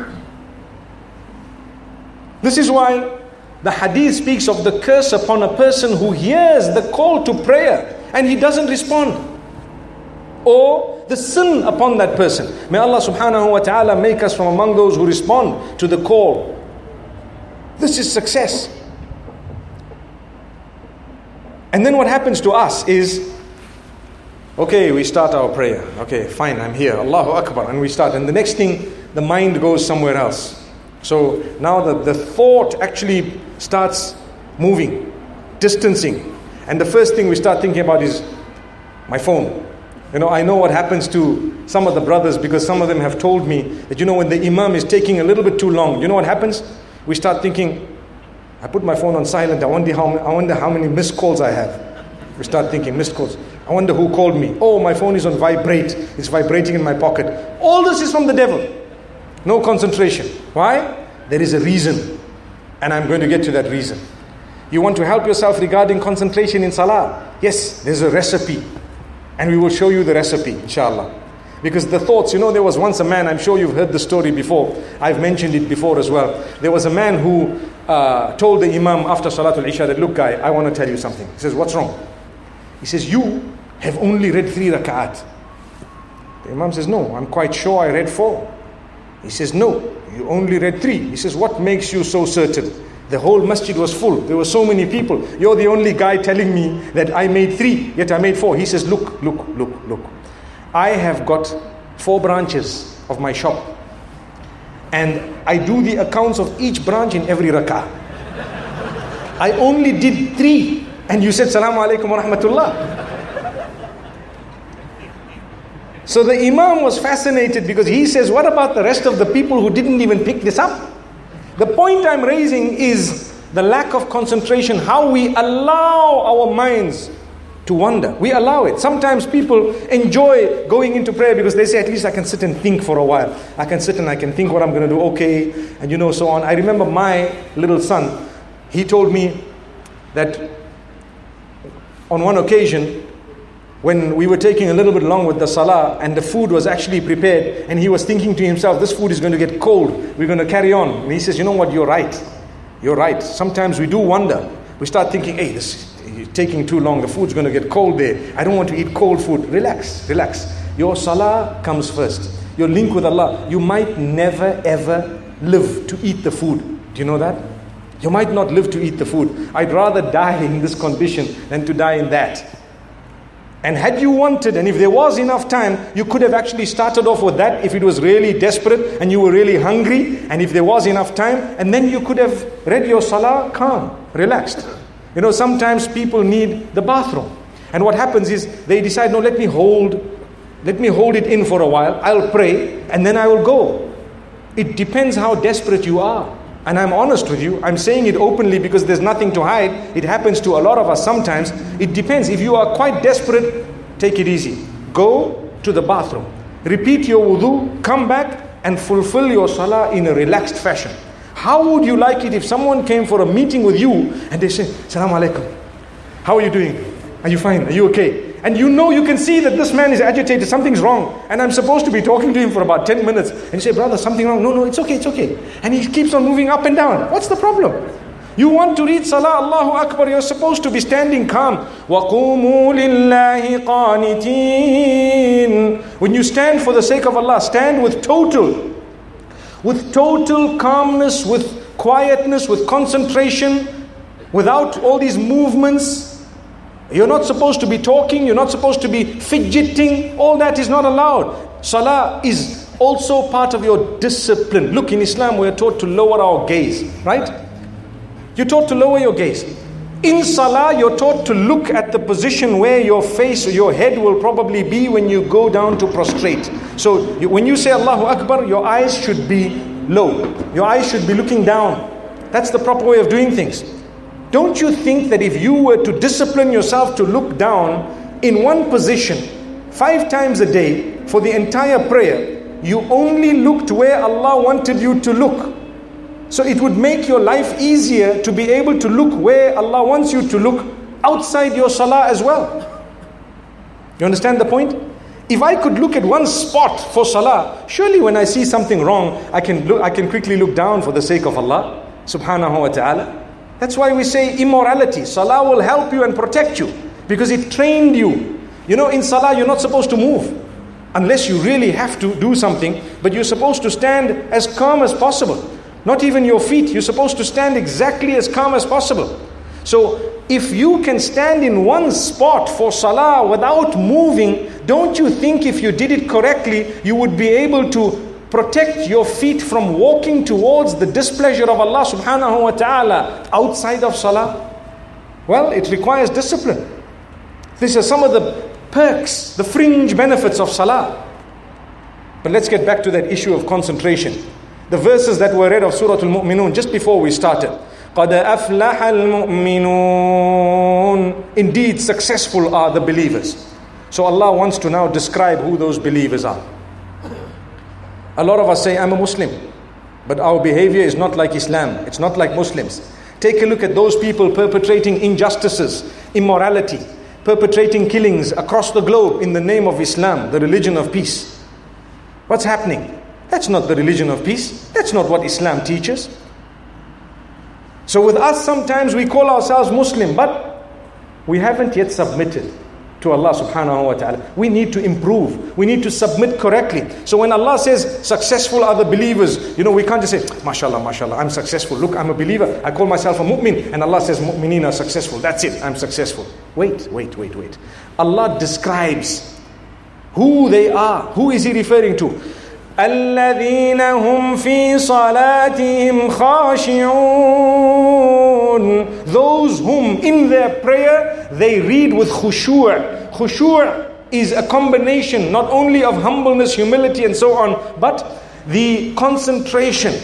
This is why the hadith speaks of the curse upon a person who hears the call to prayer and he doesn't respond. Or the sin upon that person. May Allah subhanahu wa ta'ala make us from among those who respond to the call. This is success. And then what happens to us is, okay, we start our prayer. Okay, fine, I'm here. Allahu Akbar. And we start. And the next thing, the mind goes somewhere else. So now the, the thought actually starts moving, distancing. And the first thing we start thinking about is my phone. You know, I know what happens to some of the brothers, because some of them have told me that, you know, when the imam is taking a little bit too long, you know what happens? We start thinking, I put my phone on silent, I wonder how, I wonder how many missed calls I have. We start thinking, missed calls. I wonder who called me. Oh, my phone is on vibrate. It's vibrating in my pocket. All this is from the devil. No concentration. Why? There is a reason. And I'm going to get to that reason. You want to help yourself regarding concentration in salah. Yes, there's a recipe. And we will show you the recipe, inshallah. Because the thoughts, you know, there was once a man, I'm sure you've heard the story before. I've mentioned it before as well. There was a man who uh, told the Imam after Salatul Isha that, look guy, I want to tell you something. He says, what's wrong? He says, you have only read three rak'at. The Imam says, no, I'm quite sure I read four. He says, no, you only read three. He says, what makes you so certain? The whole masjid was full. There were so many people. You're the only guy telling me that I made three, yet I made four. He says, look, look, look, look. I have got four branches of my shop. And I do the accounts of each branch in every rak'ah. I only did three. And you said, Salamu alaikum wa rahmatullah. So the Imam was fascinated because he says, what about the rest of the people who didn't even pick this up? The point I'm raising is the lack of concentration, how we allow our minds to wander. We allow it. Sometimes people enjoy going into prayer because they say, at least I can sit and think for a while. I can sit and I can think what I'm going to do, okay, and you know, so on. I remember my little son, he told me that on one occasion, when we were taking a little bit long with the salah and the food was actually prepared and he was thinking to himself, this food is going to get cold, we're going to carry on. And he says, you know what, you're right. You're right. Sometimes we do wonder. We start thinking, hey, this is taking too long, the food's going to get cold there. I don't want to eat cold food. Relax, relax. Your salah comes first. Your link with Allah. You might never ever live to eat the food. Do you know that? You might not live to eat the food. I'd rather die in this condition than to die in that. And had you wanted, and if there was enough time, you could have actually started off with that if it was really desperate and you were really hungry, and if there was enough time, and then you could have read your salah calm, relaxed. You know, sometimes people need the bathroom. And what happens is they decide, no, let me hold, let me hold it in for a while, I'll pray, and then I will go. It depends how desperate you are. And I'm honest with you, I'm saying it openly because there's nothing to hide. It happens to a lot of us sometimes. It depends. If you are quite desperate, take it easy. Go to the bathroom. Repeat your wudu, come back and fulfill your salah in a relaxed fashion. How would you like it if someone came for a meeting with you and they say, Assalamu alaikum. How are you doing? Are you fine? Are you okay? And you know, you can see that this man is agitated, something's wrong. And I'm supposed to be talking to him for about ten minutes. And you say, brother, something wrong. No, no, it's okay, it's okay. And he keeps on moving up and down. What's the problem? You want to read salah, Allahu Akbar, you're supposed to be standing calm. وَقُومُوا لِلَّهِ قَانِتِينَ. When you stand for the sake of Allah, stand with total, with total calmness, with quietness, with concentration, without all these movements. You're not supposed to be talking, you're not supposed to be fidgeting, all that is not allowed. Salah is also part of your discipline. Look, in Islam we are taught to lower our gaze, right? You're taught to lower your gaze. In Salah you're taught to look at the position where your face or your head will probably be when you go down to prostrate. So you, when you say Allahu Akbar, your eyes should be low. Your eyes should be looking down. That's the proper way of doing things. Don't you think that if you were to discipline yourself to look down in one position five times a day for the entire prayer, you only looked where Allah wanted you to look. So it would make your life easier to be able to look where Allah wants you to look outside your salah as well. You understand the point? If I could look at one spot for salah, surely when I see something wrong, I can look, I can quickly look down for the sake of Allah subhanahu wa ta'ala. That's why we say immorality. Salah will help you and protect you because it trained you. You know, in salah you're not supposed to move unless you really have to do something, but you're supposed to stand as calm as possible. Not even your feet, you're supposed to stand exactly as calm as possible. So if you can stand in one spot for salah without moving, don't you think if you did it correctly, you would be able to protect your feet from walking towards the displeasure of Allah subhanahu wa ta'ala outside of salah? Well, it requires discipline. These are some of the perks, the fringe benefits of salah. But let's get back to that issue of concentration. The verses that were read of Surah Al-Mu'minun just before we started. قَدْ أَفْلَحَ الْمُؤْمِنُونَ. Indeed, successful are the believers. So Allah wants to now describe who those believers are. A lot of us say, I'm a Muslim, but our behavior is not like Islam. It's not like Muslims. Take a look at those people perpetrating injustices, immorality. perpetrating killings across the globe in the name of Islam, the religion of peace. What's happening? That's not the religion of peace. That's not what Islam teaches. So with us, sometimes we call ourselves Muslim, but we haven't yet submitted to Allah subhanahu wa ta'ala. We need to improve. We need to submit correctly. So when Allah says successful are the believers, you know, we can't just say, mashallah, mashallah, I'm successful. Look, I'm a believer. I call myself a mu'min. And Allah says mu'mineen are successful. That's it. I'm successful. Wait, wait, wait, wait. Allah describes who they are. Who is He referring to? الَّذِينَ هُمْ فِي صَلَاتِهِمْ خَاشِعُونَ. Those whom in their prayer they read with khushu'. Khushu' is a combination not only of humbleness, humility and so on, but the concentration,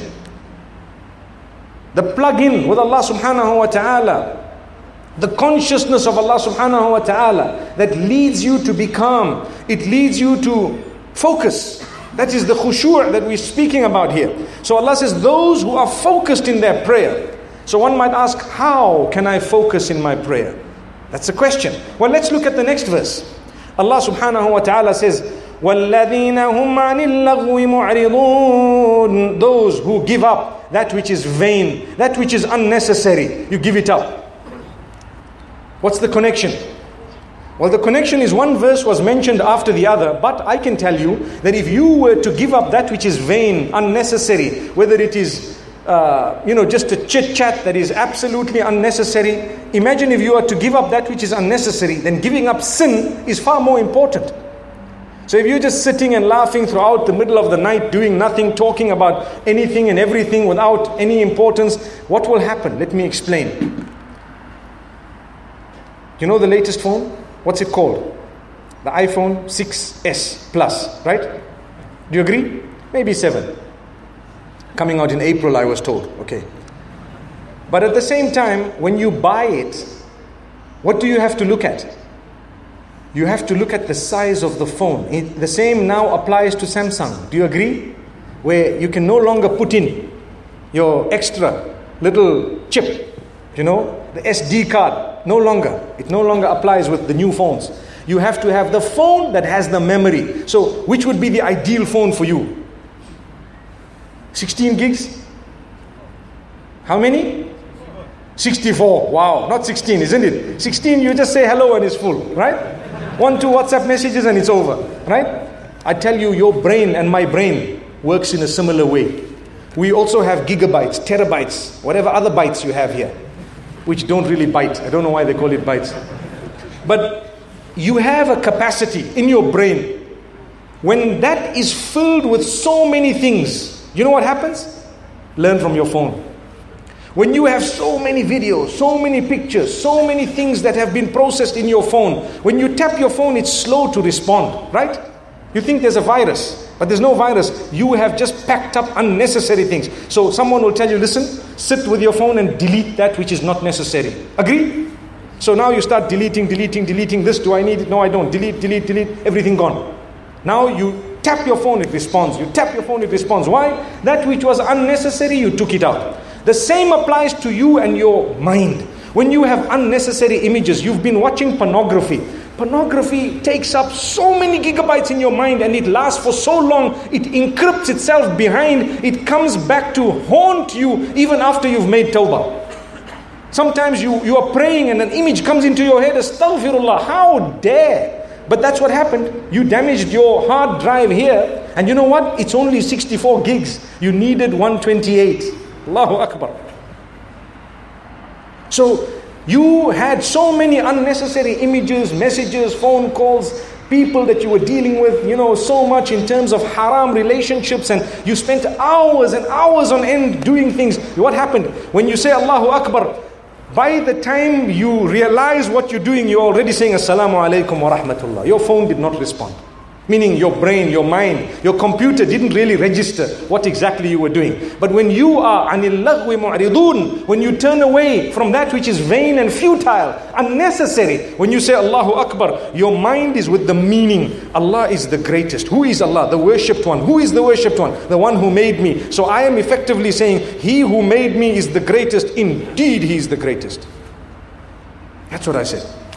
the plug-in with Allah subhanahu wa ta'ala, the consciousness of Allah subhanahu wa ta'ala that leads you to be calm. It leads you to focus. That is the khushu' that we're speaking about here. So Allah says, those who are focused in their prayer. So one might ask, how can I focus in my prayer? That's a question. Well, let's look at the next verse. Allah subhanahu wa ta'ala says, وَالَّذِينَ هُمْ عَنِ اللَّغْوِ مُعْرِضُونَ. Those who give up that which is vain, that which is unnecessary, you give it up. What's the connection? Well, the connection is one verse was mentioned after the other, but I can tell you that if you were to give up that which is vain, unnecessary, whether it is, uh, you know, just a chit-chat that is absolutely unnecessary, imagine if you are to give up that which is unnecessary, then giving up sin is far more important. So if you're just sitting and laughing throughout the middle of the night, doing nothing, talking about anything and everything without any importance, what will happen? Let me explain. You know the latest phone? What's it called? The iPhone six S Plus, right? Do you agree? Maybe seven. Coming out in April, I was told. Okay. But at the same time, when you buy it, what do you have to look at? You have to look at the size of the phone. It, the same now applies to Samsung. Do you agree? Where you can no longer put in your extra little chip, you know, the S D card. No longer. It no longer applies with the new phones. You have to have the phone that has the memory. So, which would be the ideal phone for you? sixteen gigs? How many? sixty-four. Wow, not sixteen, isn't it? sixteen, you just say hello and it's full, right? One, two WhatsApp messages and it's over, right? I tell you, your brain and my brain works in a similar way. We also have gigabytes, terabytes, whatever other bytes you have here, which don't really bite. I don't know why they call it bytes. But you have a capacity in your brain. When that is filled with so many things, you know what happens? Learn from your phone. When you have so many videos, so many pictures, so many things that have been processed in your phone, when you tap your phone, it's slow to respond, right? You think there's a virus, but there's no virus. You have just packed up unnecessary things. So someone will tell you, listen, sit with your phone and delete that which is not necessary. Agree? So now you start deleting, deleting, deleting. This, do I need it? No, I don't. Delete, delete, delete. Everything gone. Now you tap your phone, it responds. You tap your phone, it responds. Why? That which was unnecessary, you took it out. The same applies to you and your mind. When you have unnecessary images, you've been watching pornography. Pornography takes up so many gigabytes in your mind and it lasts for so long, it encrypts itself behind, it comes back to haunt you even after you've made tawbah. Sometimes you, you are praying and an image comes into your head, astaghfirullah, how dare? But that's what happened. You damaged your hard drive here, and you know what? It's only sixty-four gigs. You needed one twenty-eight. Allahu Akbar. So, you had so many unnecessary images, messages, phone calls, people that you were dealing with, you know, so much in terms of haram relationships, and you spent hours and hours on end doing things. What happened? When you say Allahu Akbar, by the time you realize what you're doing, you're already saying Assalamu alaikum wa rahmatullah. Your phone did not respond. Meaning your brain, your mind, your computer didn't really register what exactly you were doing. But when you are anil lagwi mu'ridun, when you turn away from that which is vain and futile, unnecessary, when you say Allahu Akbar, your mind is with the meaning. Allah is the greatest. Who is Allah? The worshipped one. Who is the worshipped one? The one who made me. So I am effectively saying, He who made me is the greatest. Indeed, He is the greatest. That's what I said.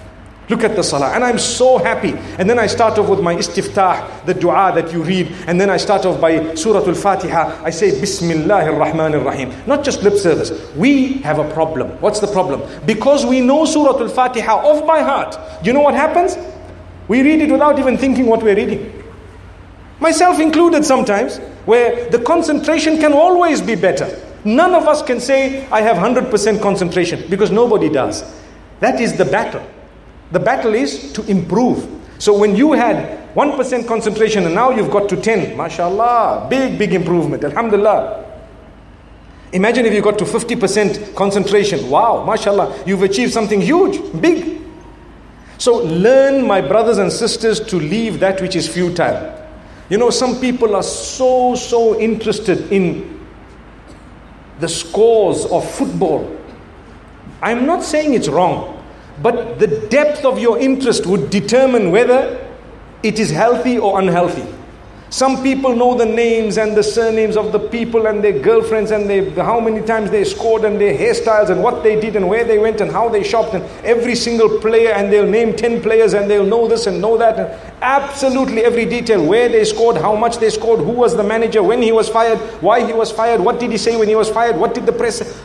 Look at the salah. And I'm so happy. And then I start off with my istiftah, the dua that you read. And then I start off by Surah Al-Fatiha. I say, Bismillahir Rahmanir Rahim. Not just lip service. We have a problem. What's the problem? Because we know Surah Al-Fatiha off by heart. You know what happens? We read it without even thinking what we're reading. Myself included sometimes, where the concentration can always be better. None of us can say, I have one hundred percent concentration, because nobody does. That is the battle. The battle is to improve. So when you had one percent concentration and now you've got to ten, mashallah, big, big improvement, alhamdulillah. Imagine if you got to fifty percent concentration. Wow, mashallah, you've achieved something huge, big. So learn, my brothers and sisters, to leave that which is futile. You know, some people are so, so interested in the scores of football. I'm not saying it's wrong. But the depth of your interest would determine whether it is healthy or unhealthy. Some people know the names and the surnames of the people and their girlfriends and they, how many times they scored and their hairstyles and what they did and where they went and how they shopped and every single player, and they'll name ten players and they'll know this and know that and absolutely every detail, where they scored, how much they scored, who was the manager, when he was fired, why he was fired, what did he say when he was fired, what did the press say.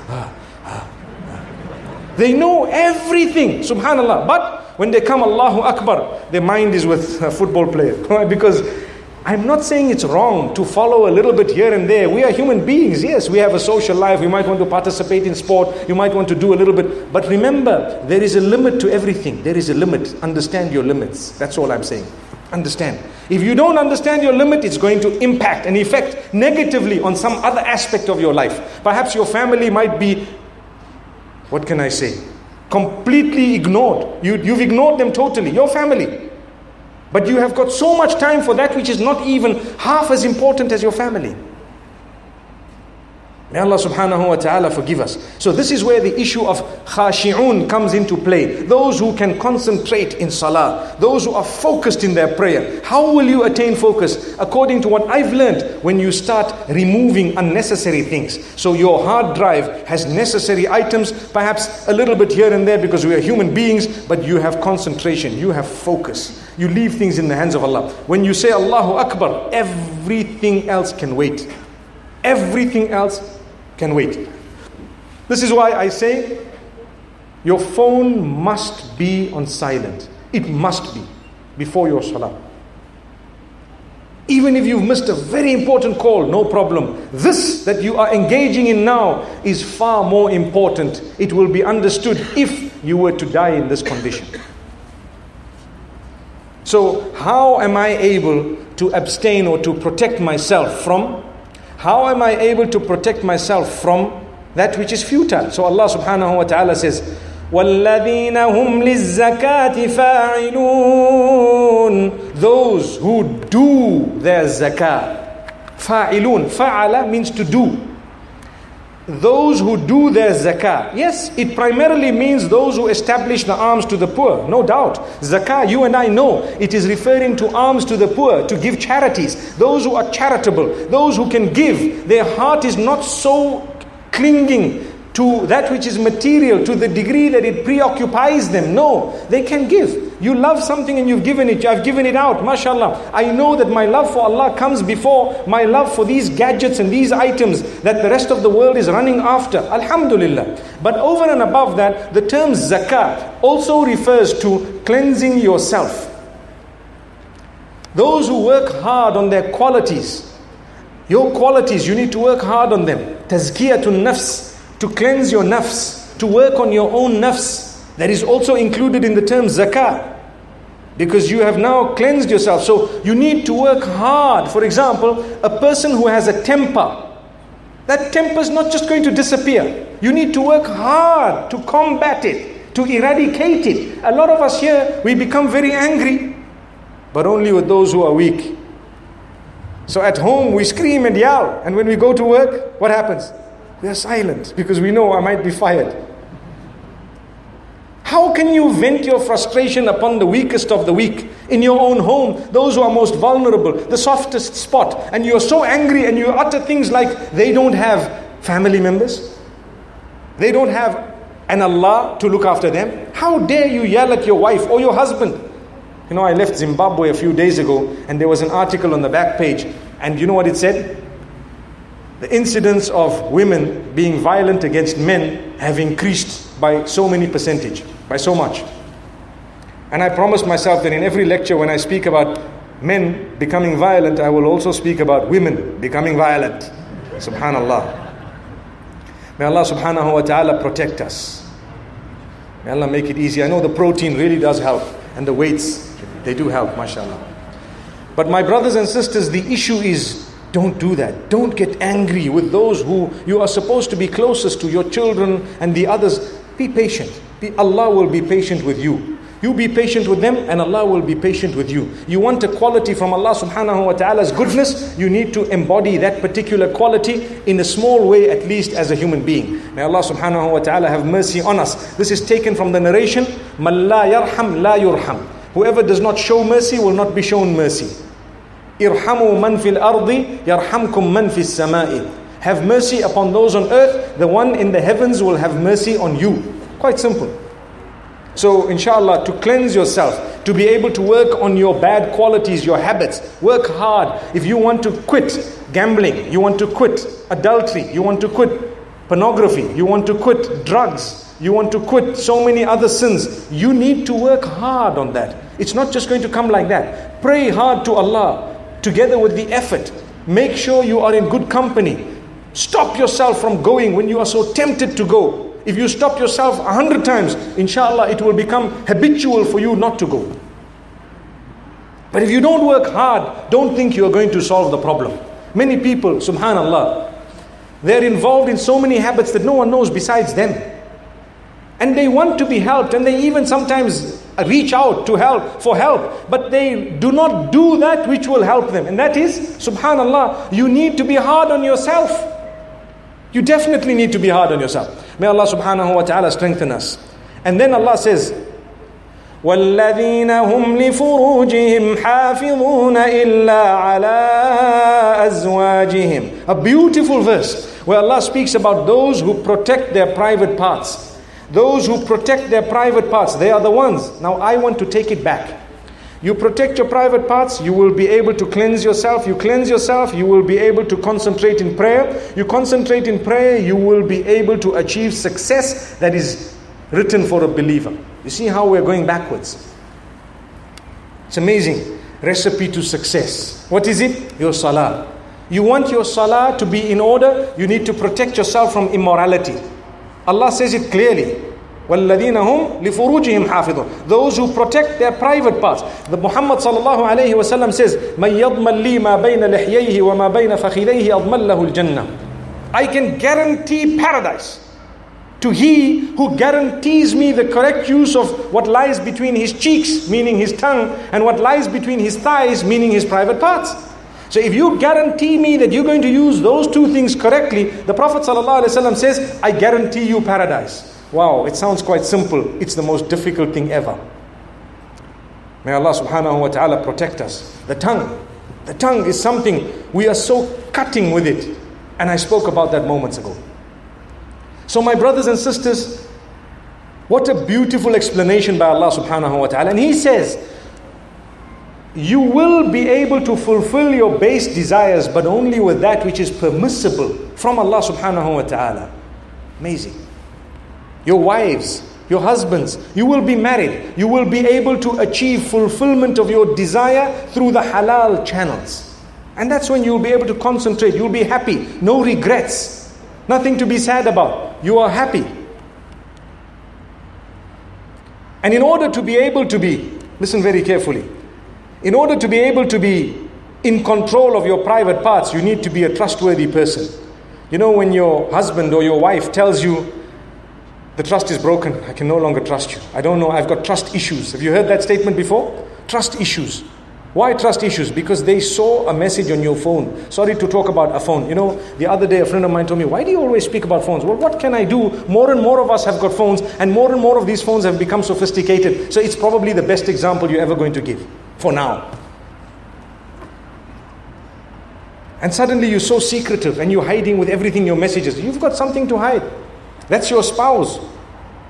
They know everything, subhanallah. But when they come, Allahu Akbar, their mind is with a football player. Because I'm not saying it's wrong to follow a little bit here and there. We are human beings, yes. We have a social life. We might want to participate in sport. You might want to do a little bit. But remember, there is a limit to everything. There is a limit. Understand your limits. That's all I'm saying. Understand. If you don't understand your limit, it's going to impact and affect negatively on some other aspect of your life. Perhaps your family might be, what can I say, completely ignored. You, you've ignored them totally, your family. But you have got so much time for that which is not even half as important as your family. May Allah subhanahu wa ta'ala forgive us. So this is where the issue of khashi'un comes into play. Those who can concentrate in salah. Those who are focused in their prayer. How will you attain focus? According to what I've learned, when you start removing unnecessary things. So your hard drive has necessary items, perhaps a little bit here and there because we are human beings, but you have concentration, you have focus. You leave things in the hands of Allah. When you say Allahu Akbar, everything else can wait. Everything else can wait. This is why I say your phone must be on silent. It must be before your salah. Even if you've missed a very important call, no problem. This that you are engaging in now is far more important. It will be understood if you were to die in this condition. So how am I able to abstain or to protect myself from How am I able to protect myself from that which is futile? So Allah subhanahu wa ta'ala says, وَالَّذِينَ هُمْ لِلزَّكَاةِ فَاعِلُونَ. Those who do their zakah. فَاعِلُونَ. فَعَلَ means to do. Those who do their zakah. Yes, it primarily means those who establish the alms to the poor. No doubt. Zakah, you and I know, it is referring to alms to the poor, to give charities. Those who are charitable, those who can give. Their heart is not so clinging to that which is material to the degree that it preoccupies them. No, they can give. You love something and you've given it. I've given it out. MashaAllah. I know that my love for Allah comes before my love for these gadgets and these items that the rest of the world is running after. Alhamdulillah. But over and above that, the term zakah also refers to cleansing yourself. Those who work hard on their qualities, your qualities, you need to work hard on them. Tazkiyatun nafs. To cleanse your nafs, to work on your own nafs. That is also included in the term zakah. Because you have now cleansed yourself. So you need to work hard. For example, a person who has a temper, that temper is not just going to disappear. You need to work hard to combat it, to eradicate it. A lot of us here, we become very angry, but only with those who are weak. So at home we scream and yell, and when we go to work, what happens? We are silent because we know I might be fired. How can you vent your frustration upon the weakest of the weak in your own home, those who are most vulnerable, the softest spot, and you're so angry and you utter things like they don't have family members, they don't have and Allah to look after them? How dare you yell at your wife or your husband? You know, I left Zimbabwe a few days ago, and there was an article on the back page, and you know what it said? The incidence of women being violent against men have increased by so many percentage, by so much. And I promised myself that in every lecture when I speak about men becoming violent, I will also speak about women becoming violent. Subhanallah. May Allah subhanahu wa ta'ala protect us. May Allah make it easy. I know the protein really does help, and the weights, they do help, mashallah. But my brothers and sisters, the issue is, don't do that. Don't get angry with those who you are supposed to be closest to, your children and the others. Be patient. Be, Allah will be patient with you. You be patient with them, and Allah will be patient with you. You want a quality from Allah subhanahu wa ta'ala's goodness, you need to embody that particular quality in a small way, at least as a human being. May Allah subhanahu wa ta'ala have mercy on us. This is taken from the narration, Man la yarham la yurham. Whoever does not show mercy will not be shown mercy. Irhamu man fil ardi yarhamkum man fis samai. Have mercy upon those on earth, the one in the heavens will have mercy on you. Quite simple. So inshallah, to cleanse yourself, to be able to work on your bad qualities, your habits, work hard. If you want to quit gambling, you want to quit adultery, you want to quit pornography, you want to quit drugs, you want to quit so many other sins, you need to work hard on that. It's not just going to come like that. Pray hard to Allah together with the effort. Make sure you are in good company. Stop yourself from going when you are so tempted to go. If you stop yourself a hundred times, inshallah, it will become habitual for you not to go. But if you don't work hard, don't think you are going to solve the problem. Many people, subhanallah, they're involved in so many habits that no one knows besides them. And they want to be helped, and they even sometimes reach out to help, for help, but they do not do that which will help them. And that is, subhanallah, you need to be hard on yourself. You definitely need to be hard on yourself. May Allah subhanahu wa ta'ala strengthen us. And then Allah says, وَالَّذِينَ هُمْ لِفُرُوجِهِمْ حَافِظُونَ إِلَّا عَلَىٰ أَزْوَاجِهِمْ. A beautiful verse where Allah speaks about those who protect their private parts. Those who protect their private parts, they are the ones. Now I want to take it back. You protect your private parts, you will be able to cleanse yourself. You cleanse yourself, you will be able to concentrate in prayer. You concentrate in prayer, you will be able to achieve success that is written for a believer. You see how we're going backwards? It's amazing. Recipe to success. What is it? Your salah. You want your salah to be in order, you need to protect yourself from immorality. Allah says it clearly. وَالَّذِينَ هُمْ لِفُرُوجِهِمْ حَافِظُونَ. Those who protect their private parts. The Muhammad sallallahu alayhi wa sallam says, مَنْ يَضْمَنْ لِي مَا بَيْنَ لِحْيَيْهِ وَمَا بَيْنَ فَخِذَيْهِ أَضْمَنْ لَهُ الْجَنَّةِ. I can guarantee paradise to he who guarantees me the correct use of what lies between his cheeks, meaning his tongue, and what lies between his thighs, meaning his private parts. So if you guarantee me that you're going to use those two things correctly, the Prophet ﷺ says, I guarantee you paradise. Wow, it sounds quite simple. It's the most difficult thing ever. May Allah subhanahu wa ta'ala protect us. The tongue. The tongue is something, we are so cutting with it. And I spoke about that moments ago. So my brothers and sisters, what a beautiful explanation by Allah subhanahu wa ta'ala. And He says, you will be able to fulfill your base desires, but only with that which is permissible from Allah subhanahu wa ta'ala. Amazing. Your wives, your husbands, you will be married. You will be able to achieve fulfillment of your desire through the halal channels. And that's when you'll be able to concentrate. You'll be happy. No regrets. Nothing to be sad about. You are happy. And in order to be able to be, listen very carefully, in order to be able to be in control of your private parts, you need to be a trustworthy person. You know, when your husband or your wife tells you, the trust is broken, I can no longer trust you. I don't know, I've got trust issues. Have you heard that statement before? Trust issues. Why trust issues? Because they saw a message on your phone. Sorry to talk about a phone. You know, the other day a friend of mine told me, why do you always speak about phones? Well, what can I do? More and more of us have got phones, and more and more of these phones have become sophisticated. So it's probably the best example you're ever going to give, for now. And suddenly you're so secretive and you're hiding with everything, your messages. You've got something to hide. That's your spouse.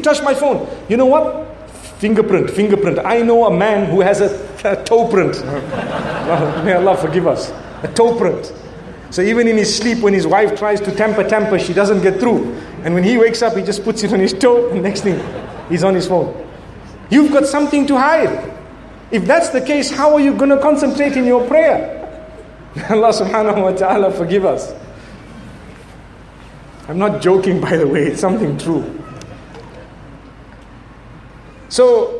touched my phone. You know what? Fingerprint, fingerprint. I know a man who has a, a toe print. May Allah forgive us. A toe print. So even in his sleep, when his wife tries to tamper, tamper, she doesn't get through. And when he wakes up, he just puts it on his toe, and next thing, he's on his phone. You've got something to hide. If that's the case, how are you going to concentrate in your prayer? Allah subhanahu wa ta'ala forgive us. I'm not joking, by the way, it's something true. So,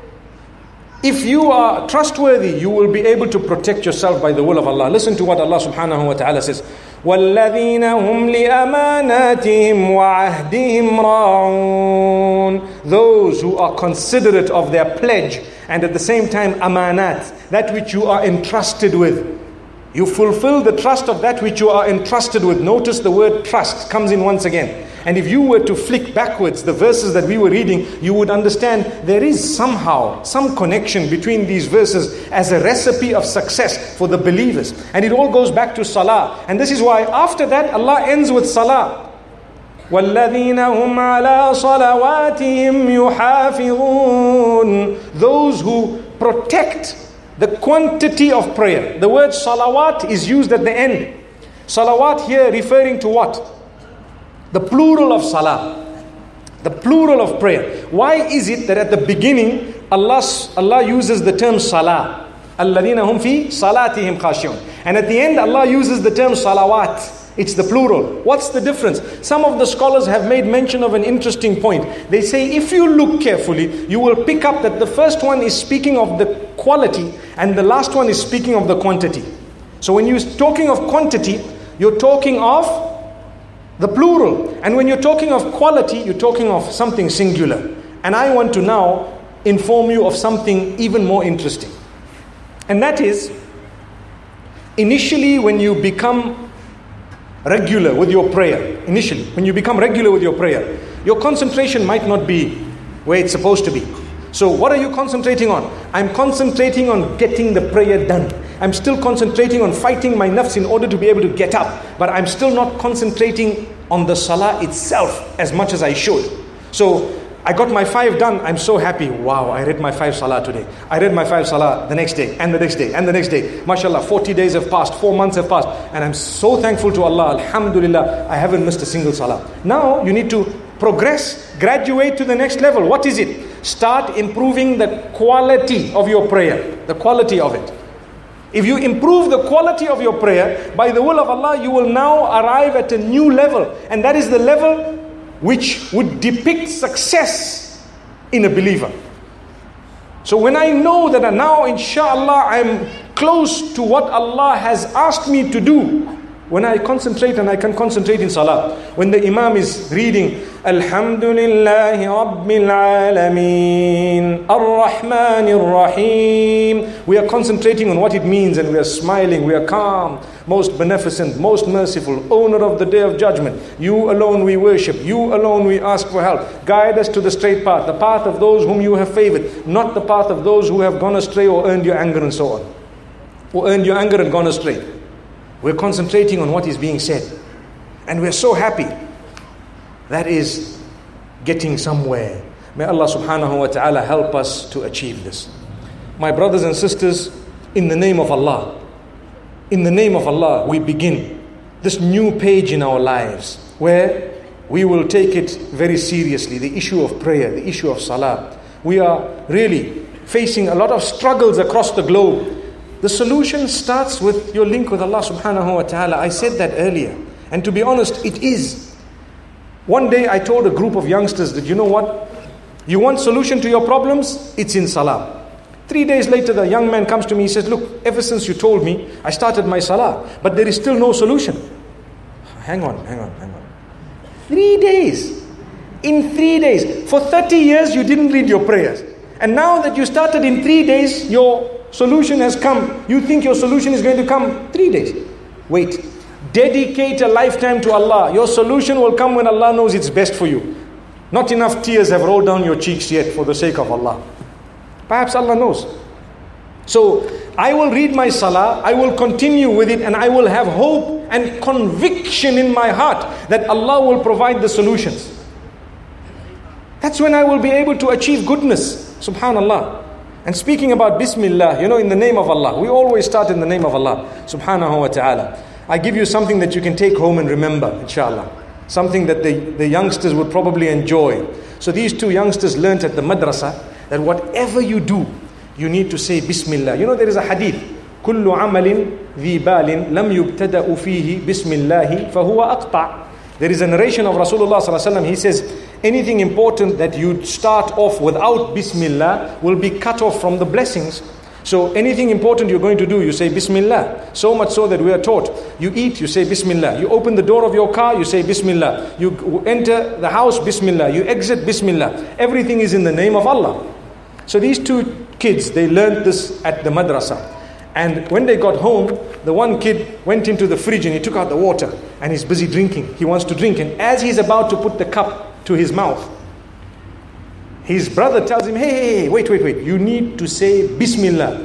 if you are trustworthy, you will be able to protect yourself by the will of Allah. Listen to what Allah subhanahu wa ta'ala says. وَالَّذِينَ هُمْ لِأَمَانَاتِهِمْ وَعَهْدِهِمْ رَاعُونَ. Those who are considerate of their pledge and at the same time amanat, that which you are entrusted with. You fulfill the trust of that which you are entrusted with. Notice the word trust comes in once again. And if you were to flick backwards the verses that we were reading, you would understand there is somehow some connection between these verses as a recipe of success for the believers. And it all goes back to salah. And this is why after that Allah ends with salah. وَالَّذِينَ هُمْ عَلَىٰ صَلَوَاتِهِمْ يُحَافِظُونَ. Those who protect the quantity of prayer. The word salawat is used at the end. Salawat here referring to what? The plural of salah. The plural of prayer. Why is it that at the beginning Allah, Allah uses the term salah? الَّذِينَ هُمْ فِي صَلَاتِهِمْ خَاشِعُونَ. And at the end Allah uses the term salawat. It's the plural. What's the difference? Some of the scholars have made mention of an interesting point. They say if you look carefully, you will pick up that the first one is speaking of the quality and the last one is speaking of the quantity. So when you're talking of quantity, you're talking of the plural. And when you're talking of quality, you're talking of something singular. And I want to now inform you of something even more interesting. And that is, initially when you become regular with your prayer, initially, when you become regular with your prayer, your concentration might not be where it's supposed to be. So what are you concentrating on? I'm concentrating on getting the prayer done. I'm still concentrating on fighting my nafs in order to be able to get up. But I'm still not concentrating on the salah itself as much as I should. So I got my five done. I'm so happy. Wow, I read my five salah today. I read my five salah the next day and the next day and the next day. MashaAllah, forty days have passed, four months have passed. And I'm so thankful to Allah. Alhamdulillah, I haven't missed a single salah. Now you need to progress, graduate to the next level. What is it? Start improving the quality of your prayer. The quality of it. If you improve the quality of your prayer, by the will of Allah, you will now arrive at a new level. And that is the level which would depict success in a believer. So when I know that now inshallah I'm close to what Allah has asked me to do, when I concentrate and I can concentrate in salah. When the imam is reading Alhamdulillahi Rabbil Alameen Ar-Rahmanir Rahim, we are concentrating on what it means and we are smiling, we are calm, most beneficent, most merciful, owner of the day of judgment. You alone we worship, you alone we ask for help. Guide us to the straight path, the path of those whom you have favored, not the path of those who have gone astray or earned your anger and so on. Or earned your anger and gone astray. We're concentrating on what is being said. And we're so happy. That is getting somewhere. May Allah subhanahu wa ta'ala help us to achieve this. My brothers and sisters, in the name of Allah, in the name of Allah, we begin this new page in our lives where we will take it very seriously. The issue of prayer, the issue of salah. We are really facing a lot of struggles across the globe. The solution starts with your link with Allah subhanahu wa ta'ala. I said that earlier. And to be honest, it is. One day I told a group of youngsters that, you know what? You want solution to your problems? It's in salah. Three days later, the young man comes to me. He says, look, ever since you told me, I started my salah. But there is still no solution. Hang on, hang on, hang on. Three days. In three days. For thirty years, you didn't read your prayers. And now that you started in three days, your solution has come. You think your solution is going to come three days. Wait. Dedicate a lifetime to Allah. Your solution will come when Allah knows it's best for you. Not enough tears have rolled down your cheeks yet for the sake of Allah. Perhaps Allah knows. So I will read my salah, I will continue with it, and I will have hope and conviction in my heart that Allah will provide the solutions. That's when I will be able to achieve goodness. Subhanallah. And speaking about Bismillah, you know, in the name of Allah. We always start in the name of Allah, subhanahu wa ta'ala. I give you something that you can take home and remember, inshallah. Something that the, the youngsters would probably enjoy. So these two youngsters learnt at the madrasa that whatever you do, you need to say Bismillah. You know, there is a hadith. كل عمل ذي بال لم يبتدأ فيه بسم الله فهو أقطع. There is a narration of Rasulullah sallallahu alaihi wasallam. He says, anything important that you start off without Bismillah will be cut off from the blessings. So anything important you're going to do, you say Bismillah. So much so that we are taught, you eat, you say Bismillah. You open the door of your car, you say Bismillah. You enter the house, Bismillah. You exit, Bismillah. Everything is in the name of Allah. So these two kids, they learned this at the madrasa. And when they got home, the one kid went into the fridge and he took out the water and he's busy drinking. He wants to drink. And as he's about to put the cup to his mouth, his brother tells him, hey, hey, hey, wait, wait, wait. You need to say Bismillah.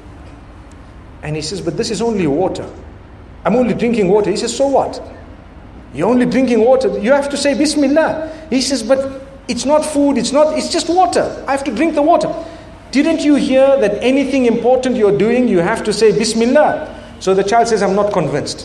And he says, but this is only water. I'm only drinking water. He says, so what? You're only drinking water. You have to say Bismillah. He says, but it's not food. It's not, it's just water. I have to drink the water. Didn't you hear that anything important you're doing, you have to say Bismillah? So the child says, I'm not convinced.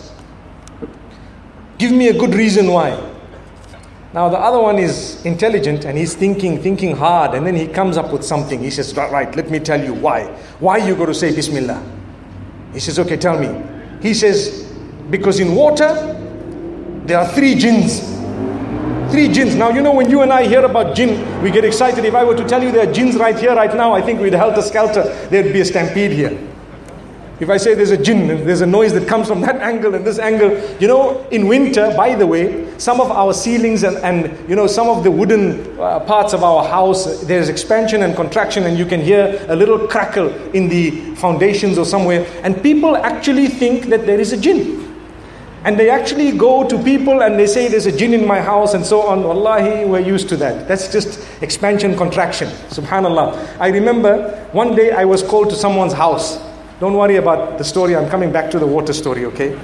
Give me a good reason why. Now the other one is intelligent and he's thinking, thinking hard, and then he comes up with something. He says, right, right, let me tell you why. Why you got to say Bismillah? He says, okay, tell me. He says, because in water, there are three jinns. Three jinns. Now, you know, when you and I hear about jinn, we get excited. If I were to tell you there are jinns right here, right now, I think we'd helter-skelter. There'd be a stampede here. If I say there's a jinn, and there's a noise that comes from that angle and this angle. You know, in winter, by the way, some of our ceilings and, and you know, some of the wooden uh, parts of our house, there's expansion and contraction, and you can hear a little crackle in the foundations or somewhere. And people actually think that there is a jinn. And they actually go to people and they say there's a jinn in my house and so on. Wallahi, we're used to that. That's just expansion, contraction. Subhanallah. I remember one day I was called to someone's house. Don't worry about the story. I'm coming back to the water story, okay?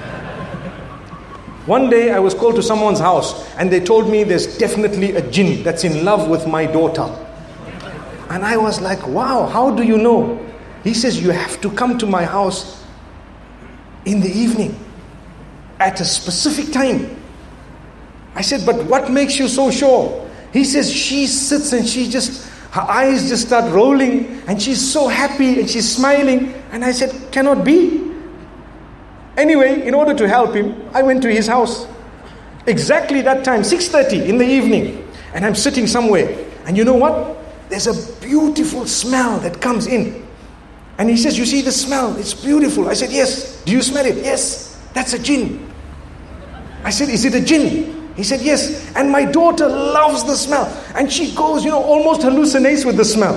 One day I was called to someone's house and they told me there's definitely a jinn that's in love with my daughter. And I was like, wow, how do you know? He says, you have to come to my house in the evening at a specific time. I said, but what makes you so sure? He says, she sits and she just, her eyes just start rolling and she's so happy and she's smiling. And I said, cannot be. Anyway, in order to help him, I went to his house. Exactly that time, six thirty in the evening. And I'm sitting somewhere. And you know what? There's a beautiful smell that comes in. And he says, you see the smell? It's beautiful. I said, yes. Do you smell it? Yes. That's a jinn. I said, is it a jinn? He said, yes. And my daughter loves the smell. And she goes, you know, almost hallucinates with the smell.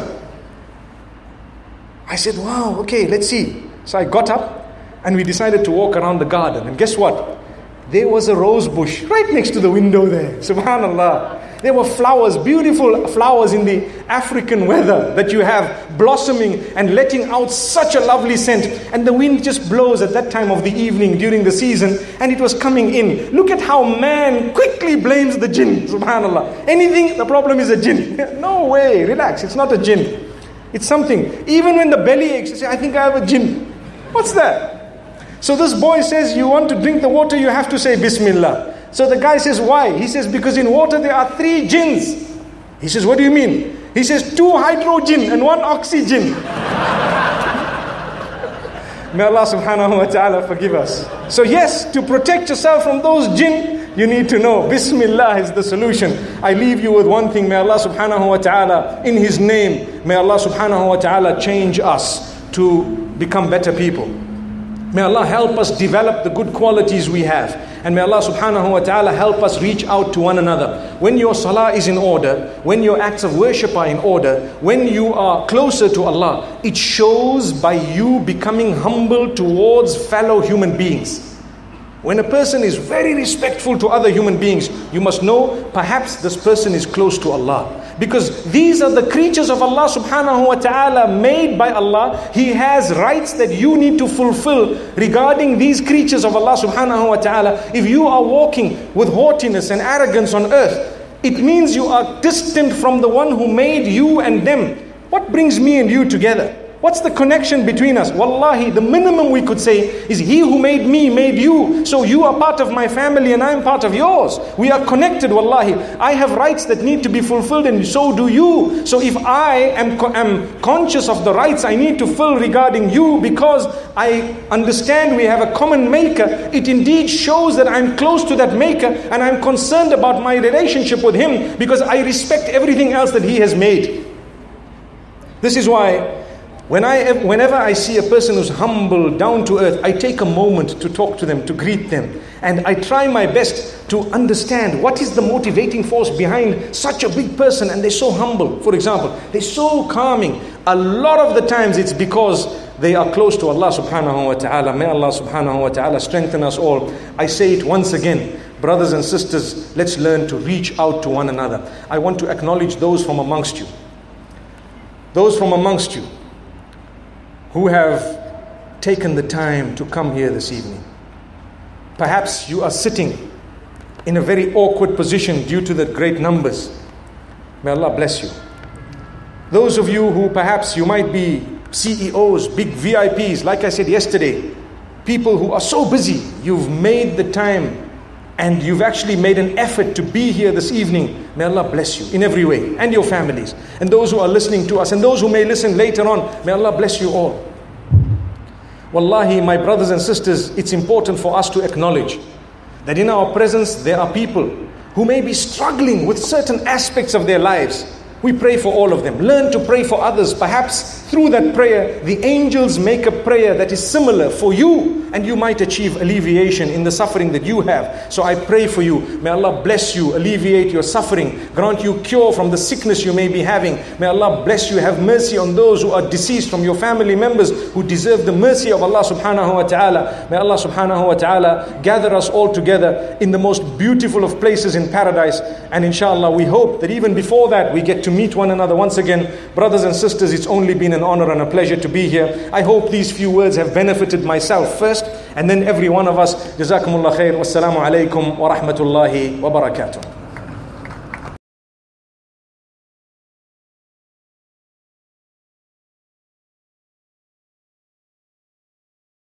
I said, wow, okay, let's see. So I got up and we decided to walk around the garden. And guess what? There was a rose bush right next to the window there. Subhanallah. There were flowers, beautiful flowers in the African weather that you have blossoming and letting out such a lovely scent. And the wind just blows at that time of the evening during the season, and it was coming in. Look at how man quickly blames the jinn. Subhanallah. Anything, the problem is a jinn. No way, relax, it's not a jinn. It's something. Even when the belly aches, you say, I think I have a jinn. What's that? So this boy says, you want to drink the water, you have to say Bismillah. So the guy says, why? He says, because in water there are three jinns. He says, what do you mean? He says, two hydrogen and one oxygen. May Allah subhanahu wa ta'ala forgive us. So yes, to protect yourself from those jinn, you need to know Bismillah is the solution. I leave you with one thing. May Allah subhanahu wa ta'ala, in His name, may Allah subhanahu wa ta'ala change us to become better people. May Allah help us develop the good qualities we have. And may Allah subhanahu wa ta'ala help us reach out to one another. When your salah is in order, when your acts of worship are in order, when you are closer to Allah, it shows by you becoming humble towards fellow human beings. When a person is very respectful to other human beings, you must know perhaps this person is close to Allah. Because these are the creatures of Allah subhanahu wa ta'ala, made by Allah. He has rights that you need to fulfill regarding these creatures of Allah subhanahu wa ta'ala. If you are walking with haughtiness and arrogance on earth, it means you are distant from the one who made you and them. What brings me and you together? What's the connection between us? Wallahi, the minimum we could say is He who made me made you. So you are part of my family and I'm part of yours. We are connected, wallahi. I have rights that need to be fulfilled and so do you. So if I am, am conscious of the rights I need to fill regarding you because I understand we have a common maker, it indeed shows that I'm close to that maker and I'm concerned about my relationship with Him because I respect everything else that He has made. This is why When I, whenever I see a person who's humble, down to earth, I take a moment to talk to them, to greet them. And I try my best to understand what is the motivating force behind such a big person and they're so humble. For example, they're so calming. A lot of the times it's because they are close to Allah subhanahu wa ta'ala. May Allah subhanahu wa ta'ala strengthen us all. I say it once again. Brothers and sisters, let's learn to reach out to one another. I want to acknowledge those from amongst you. Those from amongst you who have taken the time to come here this evening. Perhaps you are sitting in a very awkward position due to the great numbers. May Allah bless you. Those of you who perhaps you might be C E Os, big V I Ps, like I said yesterday, people who are so busy, you've made the time and you've actually made an effort to be here this evening. May Allah bless you in every way, and your families, and those who are listening to us, and those who may listen later on. May Allah bless you all. Wallahi, my brothers and sisters, it's important for us to acknowledge that in our presence there are people who may be struggling with certain aspects of their lives. We pray for all of them. Learn to pray for others. Perhaps through that prayer, the angels make a prayer that is similar for you, and you might achieve alleviation in the suffering that you have. So I pray for you. May Allah bless you, alleviate your suffering, grant you cure from the sickness you may be having. May Allah bless you, have mercy on those who are deceased from your family members who deserve the mercy of Allah subhanahu wa ta'ala. May Allah subhanahu wa ta'ala gather us all together in the most beautiful of places in paradise. And inshallah, we hope that even before that, we get to meet one another once again. Brothers and sisters, it's only been an honor and a pleasure to be here. I hope these few words have benefited myself first, and then every one of us. Jazakumullah khair. Wassalamu alaikum wa rahmatullahi wa barakatuh.